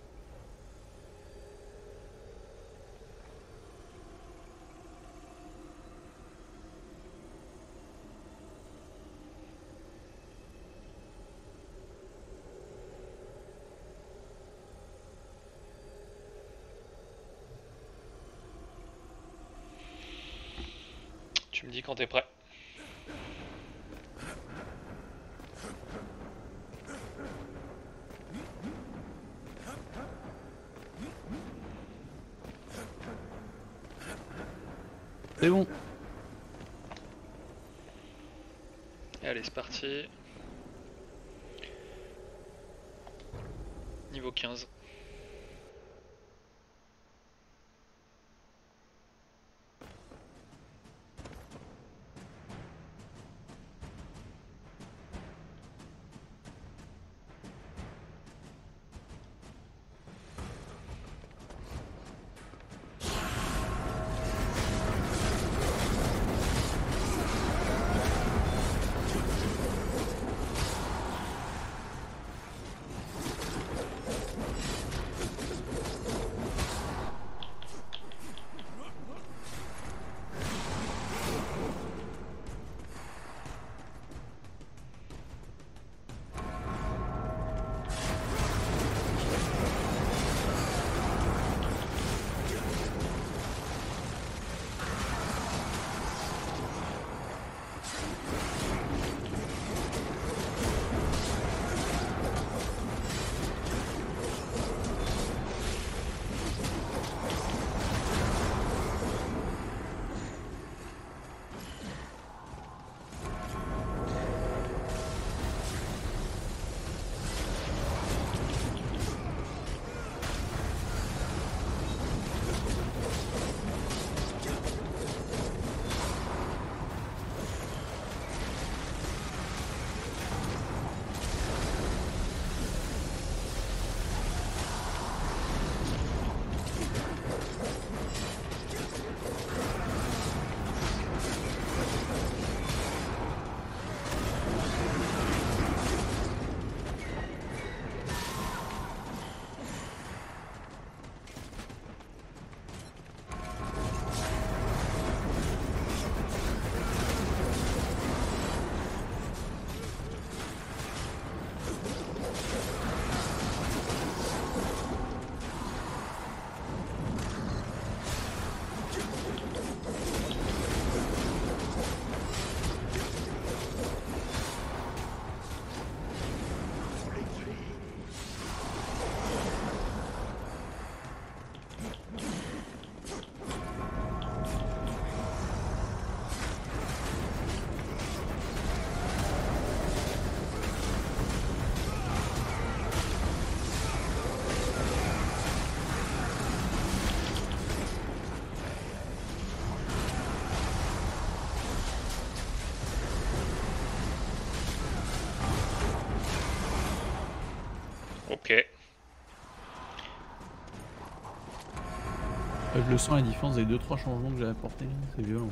Tu me dis quand t'es prêt. C'est bon. Et allez, c'est parti. Niveau 15. Ok. Je le sens la différence des 2-3 changements que j'ai apportés, c'est violent.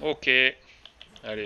Ok. Allez.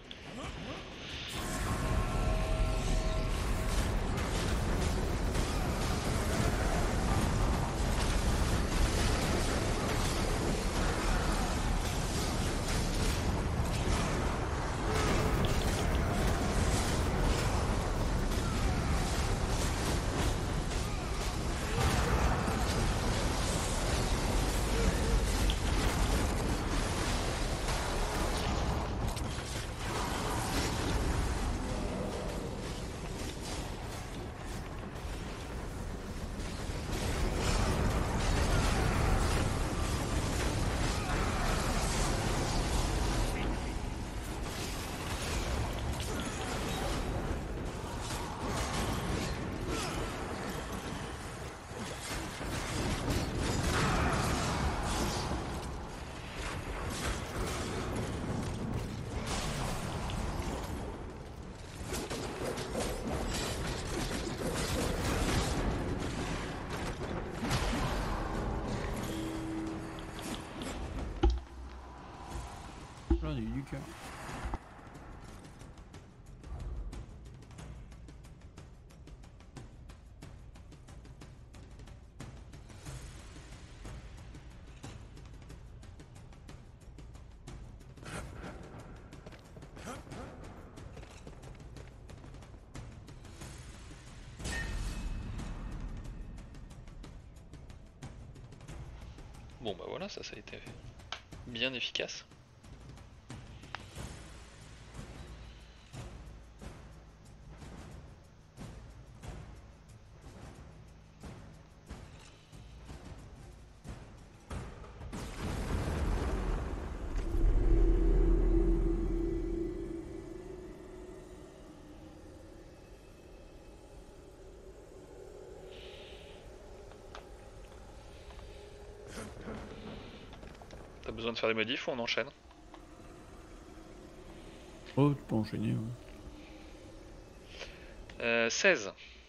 Là, on a eu du cœur. Bon bah voilà, ça a été bien efficace. T'as besoin de faire des modifs ou on enchaîne? Oh, tu peux enchaîner, ouais. 16.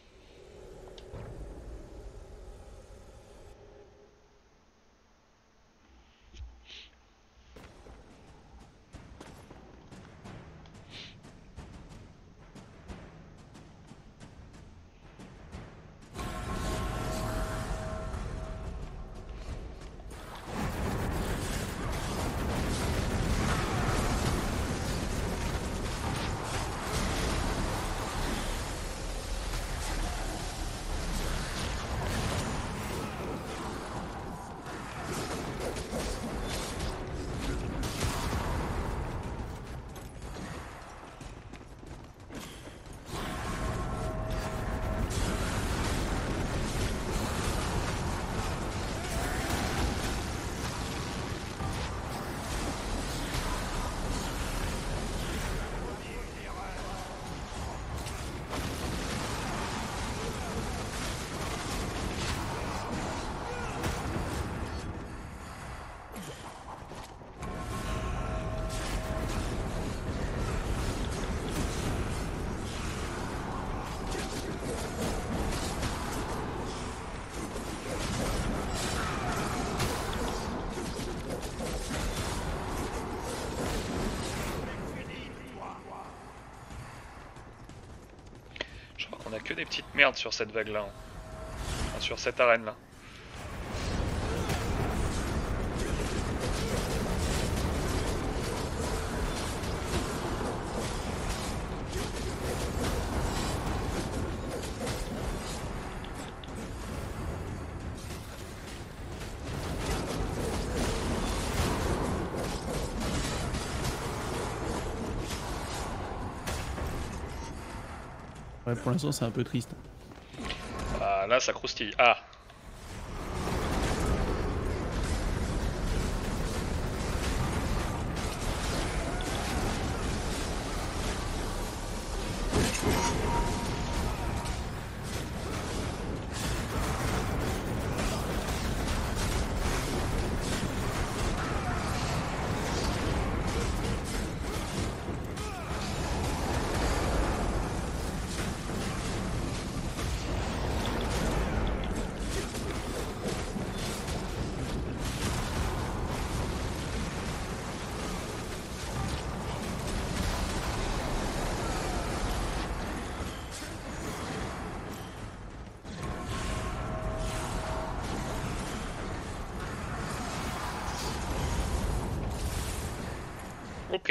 Je crois qu'on a que des petites merdes sur cette vague là. Enfin, sur cette arène là. Ouais, pour l'instant, c'est un peu triste. Ah, là ça croustille. Ah! Ok.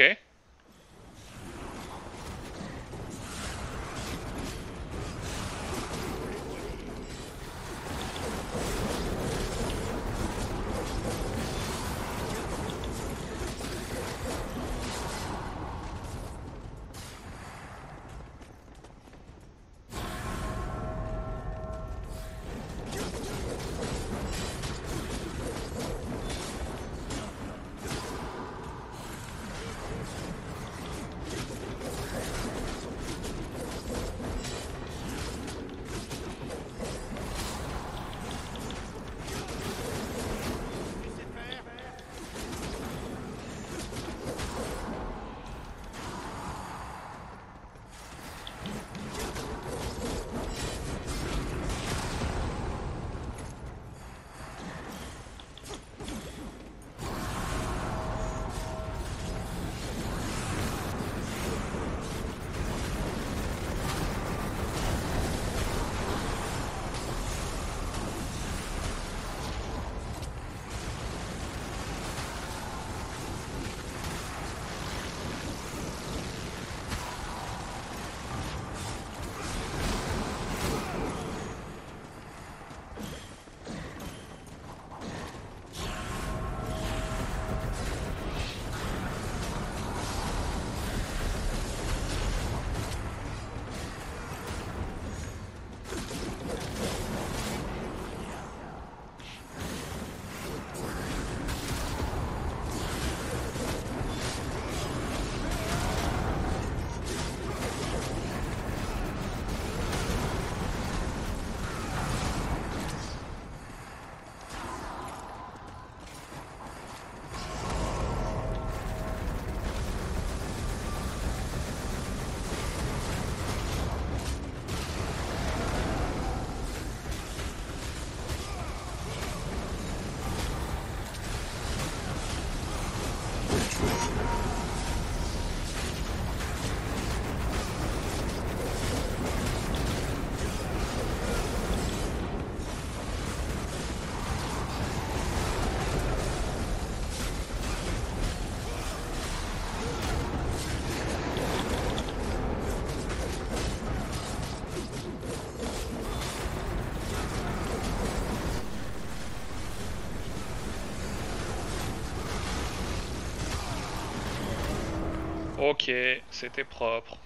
Ok, c'était propre.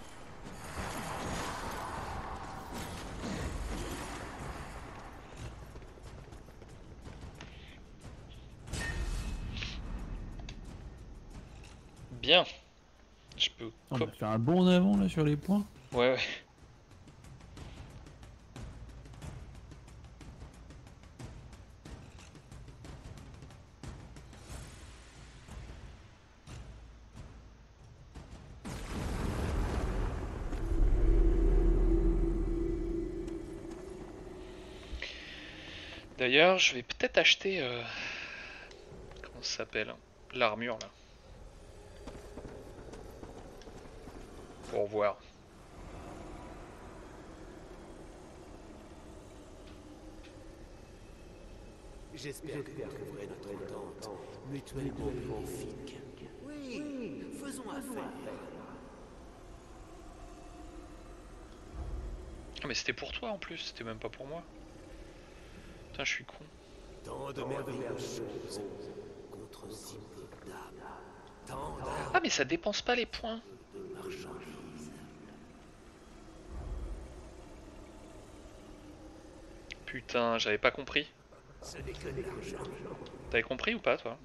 Bien. Je peux... On va faire un bond en avant là sur les points. Ouais, ouais. D'ailleurs, je vais peut-être acheter... comment ça s'appelle? L'armure, là. Pour voir. J'espère que vous trouverez notre entente mutuellement bénéfique. Oui, faisons affaire. Ah mais c'était pour toi en plus, c'était même pas pour moi. Putain, je suis con. Tant de merveilleuses choses contre si peu d'âmes. Tant Ah mais ça dépense pas les points. de marchandises. Putain, j'avais pas compris. Ce n'est que de l'argent. T'avais compris ou pas toi?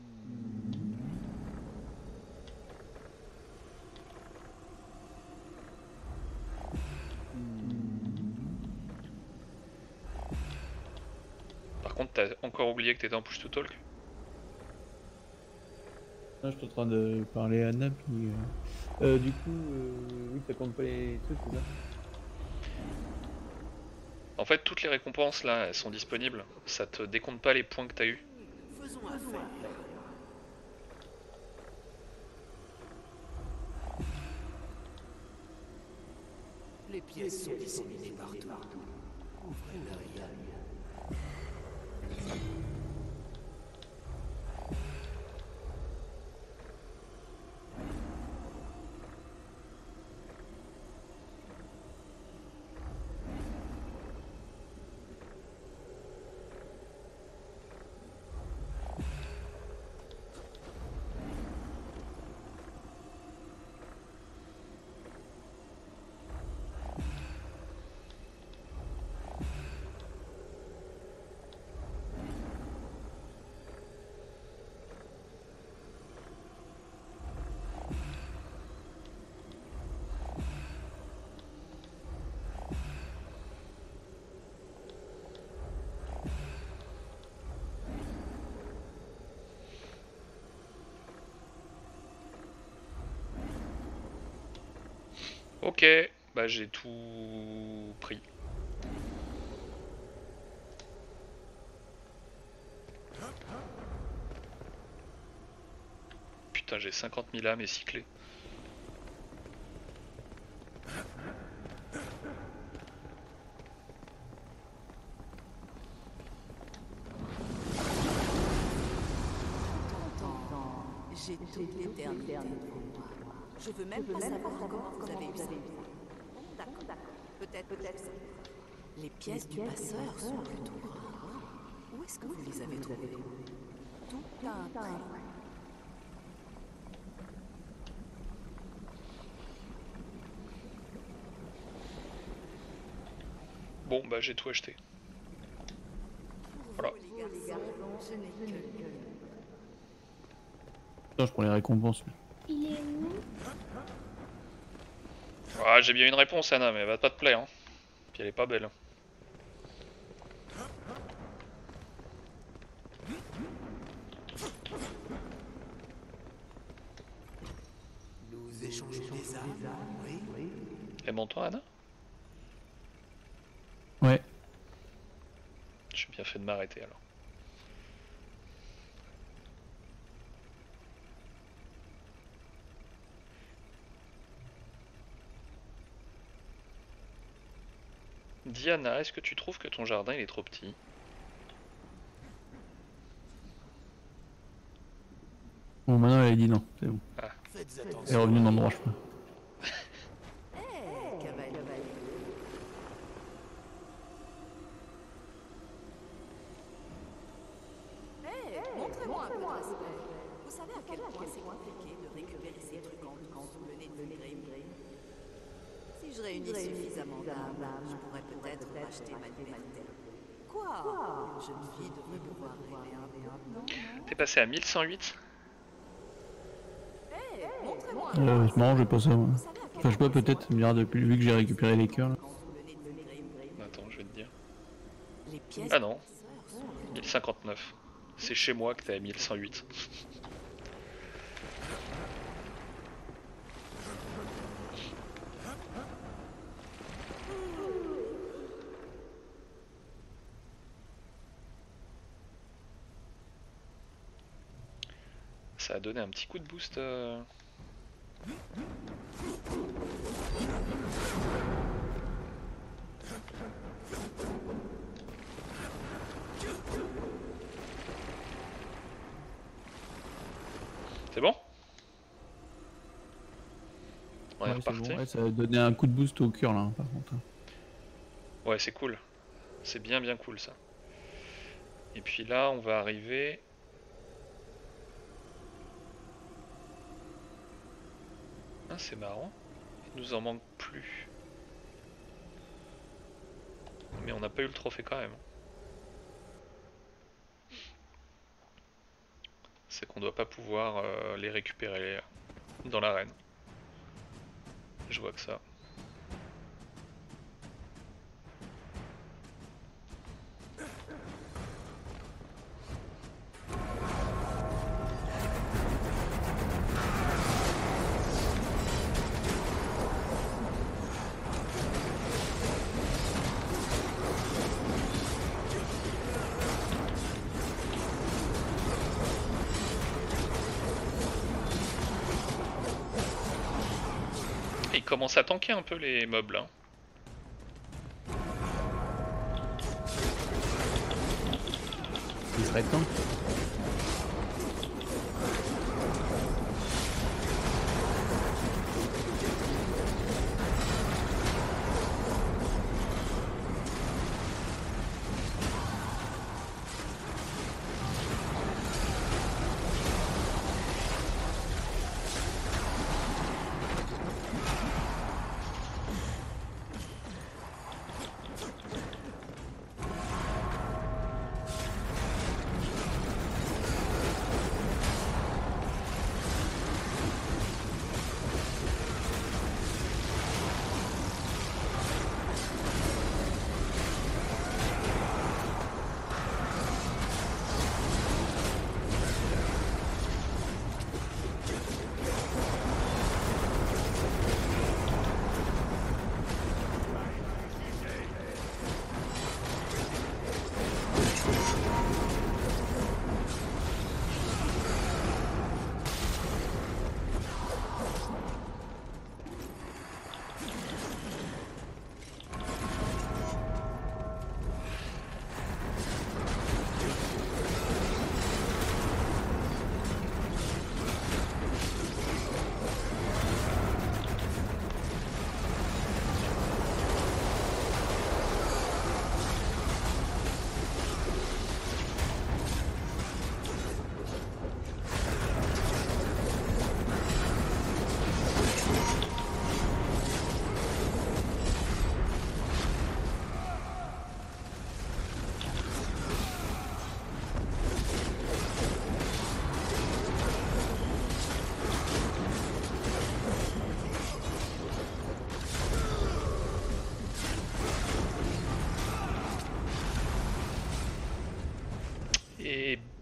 Par contre, t'as encore oublié que t'étais en push to talk. Là, je suis en train de parler à Nap. Du coup, oui, ça compte pas les trucs, c'est ça? En fait, toutes les récompenses là, elles sont disponibles. Ça te décompte pas les points que t'as eu. Faisons affaire. Les pièces sont disséminées partout. Ouvrez l'œil. Ok, bah j'ai tout pris. Putain, j'ai 50 000 âmes et cyclées. J'ai toute l'éternité devant moi. Je veux même pas savoir comment vous avez eu ça. D'accord. Peut-être. Les pièces du passeur sont plutôt rares. Où est-ce que vous les avez trouvées? Tout un prix. Bon, bah j'ai tout acheté. Voilà. Les garçons, je n'ai que... Attends, je prends les récompenses. Il est où? Ah, j'ai bien une réponse, Anna, mais elle va pas te plaire. Hein. Puis elle est pas belle. Nous échangeons des armes, oui. Aimons-toi, Anna? Ouais. J'ai bien fait de m'arrêter alors. Diana, est-ce que tu trouves que ton jardin il est trop petit? Bon, maintenant elle a dit non, c'est bon. Faites Elle est attention. revenue dans le droit, je crois. Cavalier. Montrez-moi un peu de respect. Vous savez à quel point c'est compliqué de récupérer ces trucs en dessous le nez de Grim. Si je réunis suffisamment d'âmes, je pourrais peut-être racheter ma liberté. Quoi? Une jeune fille devrait pouvoir rêver un peu, non? T'es passé à 1108? Montrez-moi un C'est marrant, j'ai pas ça, moi. Enfin, je sais pas, peut-être, regarde, depuis vu que j'ai récupéré les cœurs là. Attends, je vais te dire. Les pièces Ah non, 1059. C'est chez moi que t'es à 1108. Ça a donné un petit coup de boost. C'est bon? On est Ouais, c'est reparti. bon, ouais, ça a donné un coup de boost au cœur là, hein, par contre. Ouais, c'est cool. C'est bien cool ça. Et puis là, on va arriver... Ah, c'est marrant. Il nous en manque plus. Mais on n'a pas eu le trophée quand même. C'est qu'on doit pas pouvoir les récupérer dans l'arène. Je vois que ça. Et ils commencent à tanker un peu les mobs là. Il serait temps.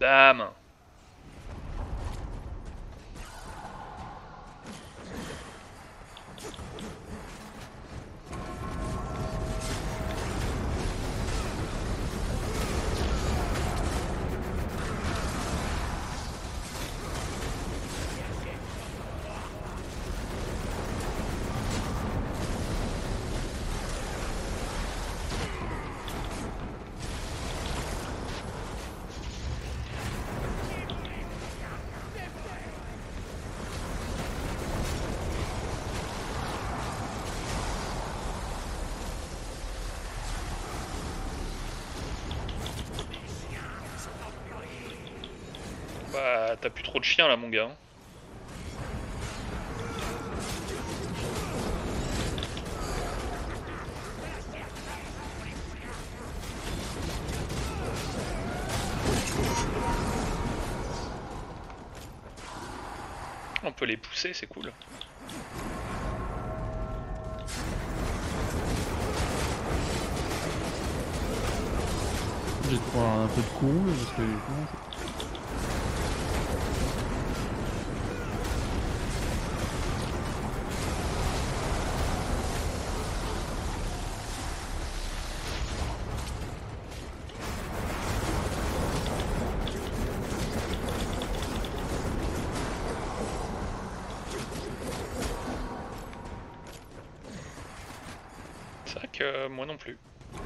Bam. Bah, t'as plus trop de chiens là, mon gars. On peut les pousser, c'est cool. J'ai de prendre un peu de courroux là, parce que C'est vrai que moi non plus.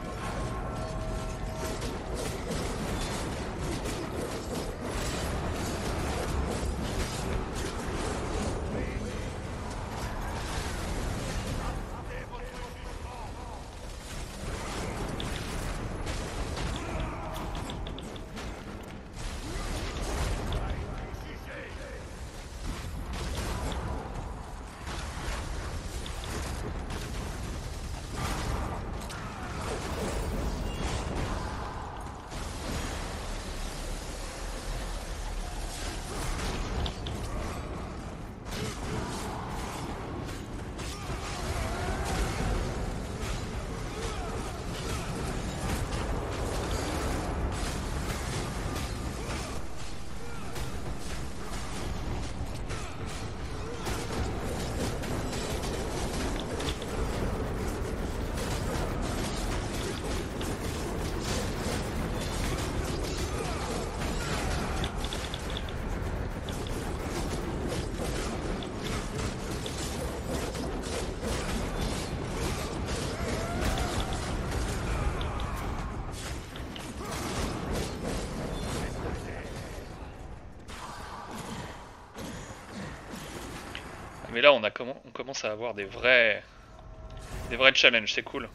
Mais là, on commence à avoir des vrais challenges, c'est cool.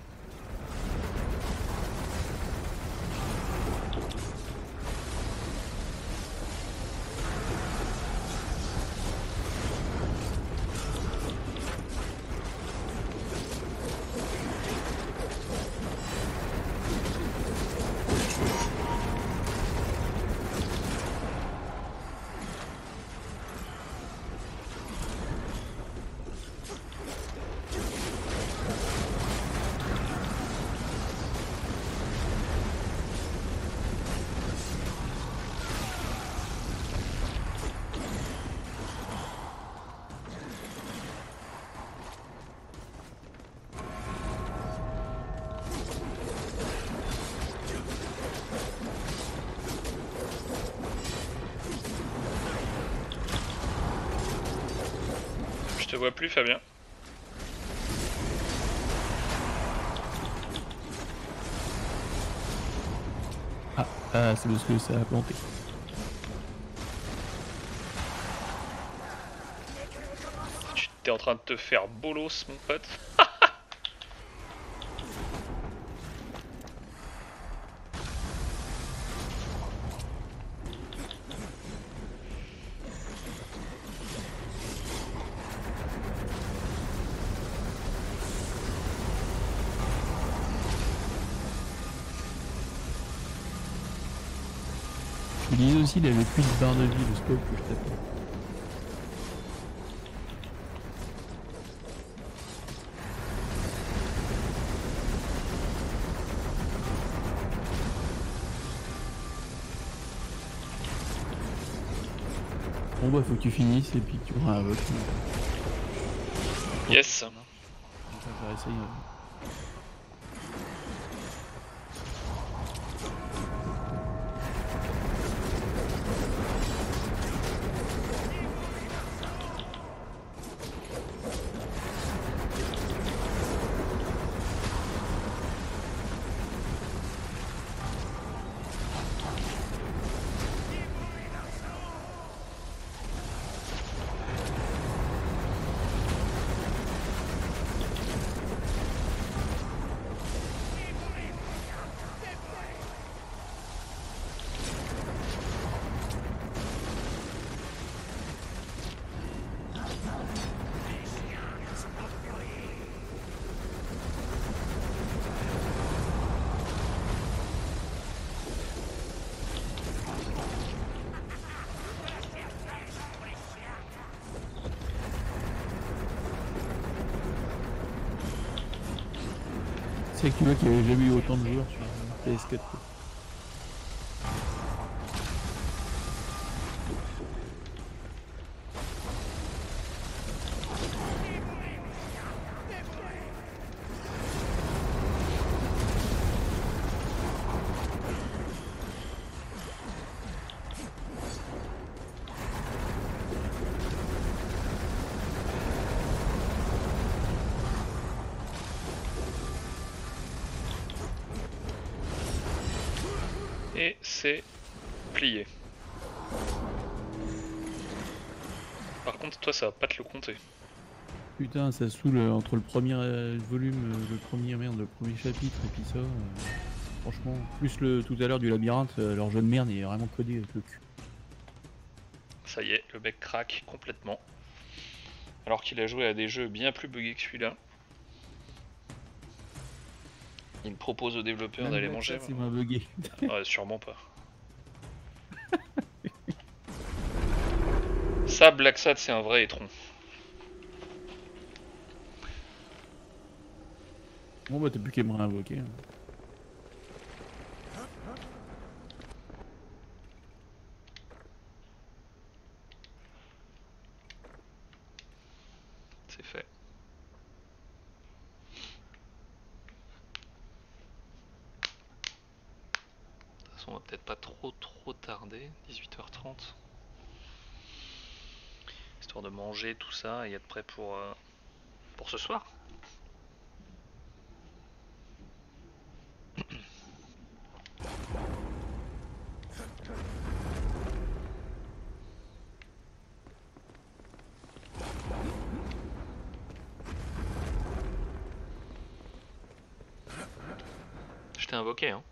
Je te vois plus, Fabien. Ah, c'est parce que ça a planté. Tu t'es en train de te faire bolos, mon pote. Ils disent aussi qu'il avait plus de barre de vie, le scope que je tapais. Bon bah faut que tu finisses et puis que tu auras un vote. Yes. On va essayer. C'est que tu vois qu'il n'y avait jamais eu autant de joueurs sur PS4. Quoi. Et c'est plié. Par contre, toi, ça va pas te le compter. Putain, ça saoule entre le premier volume, le premier chapitre et puis ça. Franchement, plus le tout à l'heure du labyrinthe, leur jeu de merde il est vraiment codé avec le cul. Ça y est, le mec craque complètement. Alors qu'il a joué à des jeux bien plus buggés que celui-là. Il propose aux développeurs Même d'aller Black manger. Sad, c'est moins bugué. Ouais, sûrement pas. Ça, Black Sad, c'est un vrai étron. Bon bah t'as plus qu'à me réinvoquer. Hein. C'est fait. De toute façon, on va peut-être pas trop tarder. 18h30. Histoire de manger tout ça et être prêt pour ce soir. Je t'ai invoqué, hein.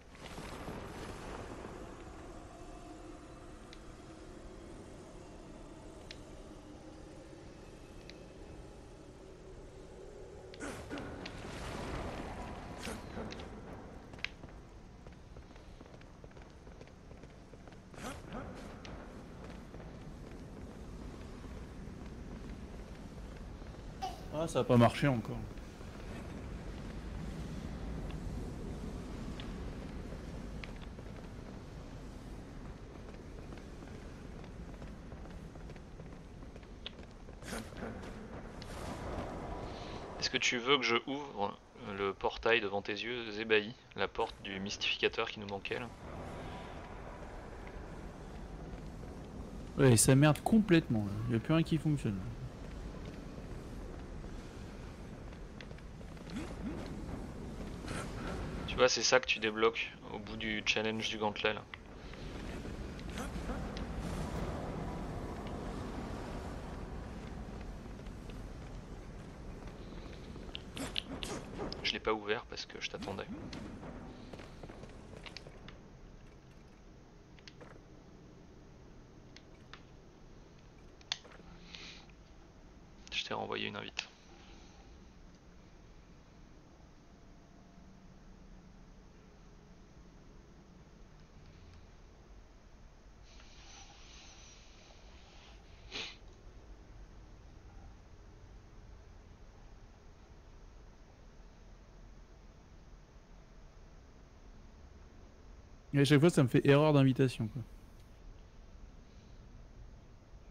Ah ça a pas marché encore. Est-ce que tu veux que je ouvre le portail devant tes yeux ébahis, la porte du mystificateur qui nous manquait là? Ouais, ça merde complètement. Il n'y a plus rien qui fonctionne. Tu vois, c'est ça que tu débloques au bout du challenge du gantelet là. Je l'ai pas ouvert parce que je t'attendais. Je t'ai renvoyé une invite. Et à chaque fois ça me fait erreur d'invitation quoi.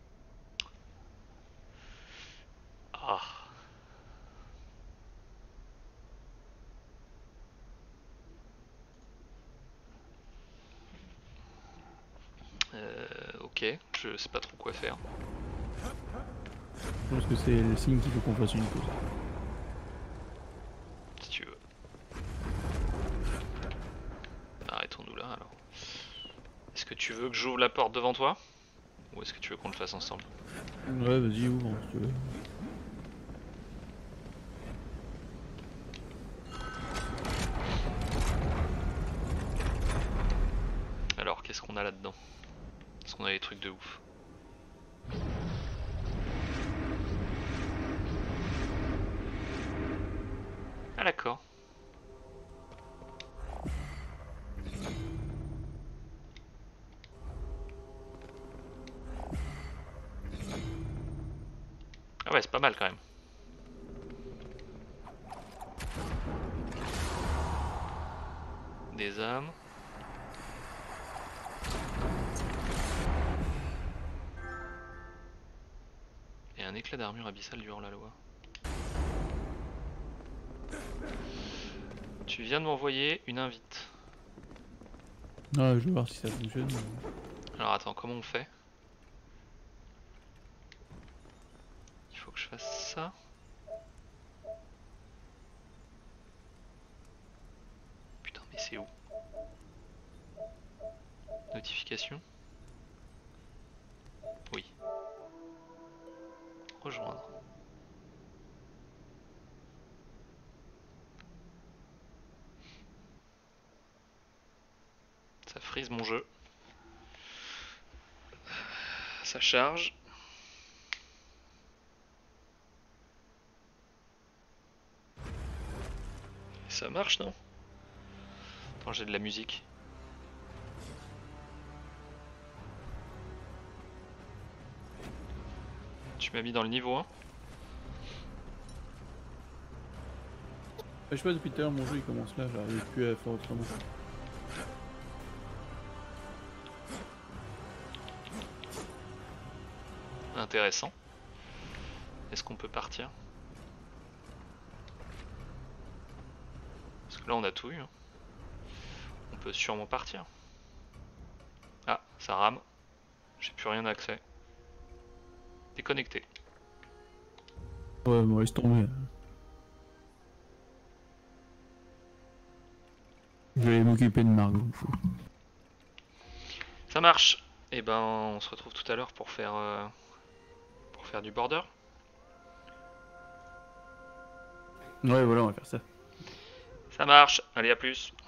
Ok, je sais pas trop quoi faire. Je pense que c'est le signe qu'il faut qu'on fasse une pause. Si tu veux. Arrêtons-nous là alors. Est-ce que tu veux que j'ouvre la porte devant toi? Ou est-ce que tu veux qu'on le fasse ensemble? Ouais, vas-y, ouvre si tu veux. Alors, qu'est-ce qu'on a là-dedans? Est-ce qu'on a des trucs de ouf? Ah d'accord. Ah ouais, c'est pas mal quand même. Des âmes. Et un éclat d'armure abyssale du hors-la-loi. Tu viens de m'envoyer une invite. Ah, je vais voir si ça fonctionne. Alors attends, comment on fait? Il faut que je fasse ça. Putain, mais c'est où? Notification? Oui. Rejoindre. Ça frise mon jeu. Ça charge. Ça marche, non? Attends, j'ai de la musique. Tu m'as mis dans le niveau 1? Je sais pas, depuis tout à l'heure, mon jeu il commence là, j'arrive plus à faire autrement. Intéressant. Est-ce qu'on peut partir? Parce que là on a tout eu. Hein. On peut sûrement partir. Ah, ça rame. J'ai plus rien d'accès. Déconnecté. Ouais, bon, laisse tomber. Je vais aller m'occuper de Margot. Ça marche. Et ben on se retrouve tout à l'heure pour faire du border. Ouais, voilà, on va faire ça. Ça marche. Allez, à plus.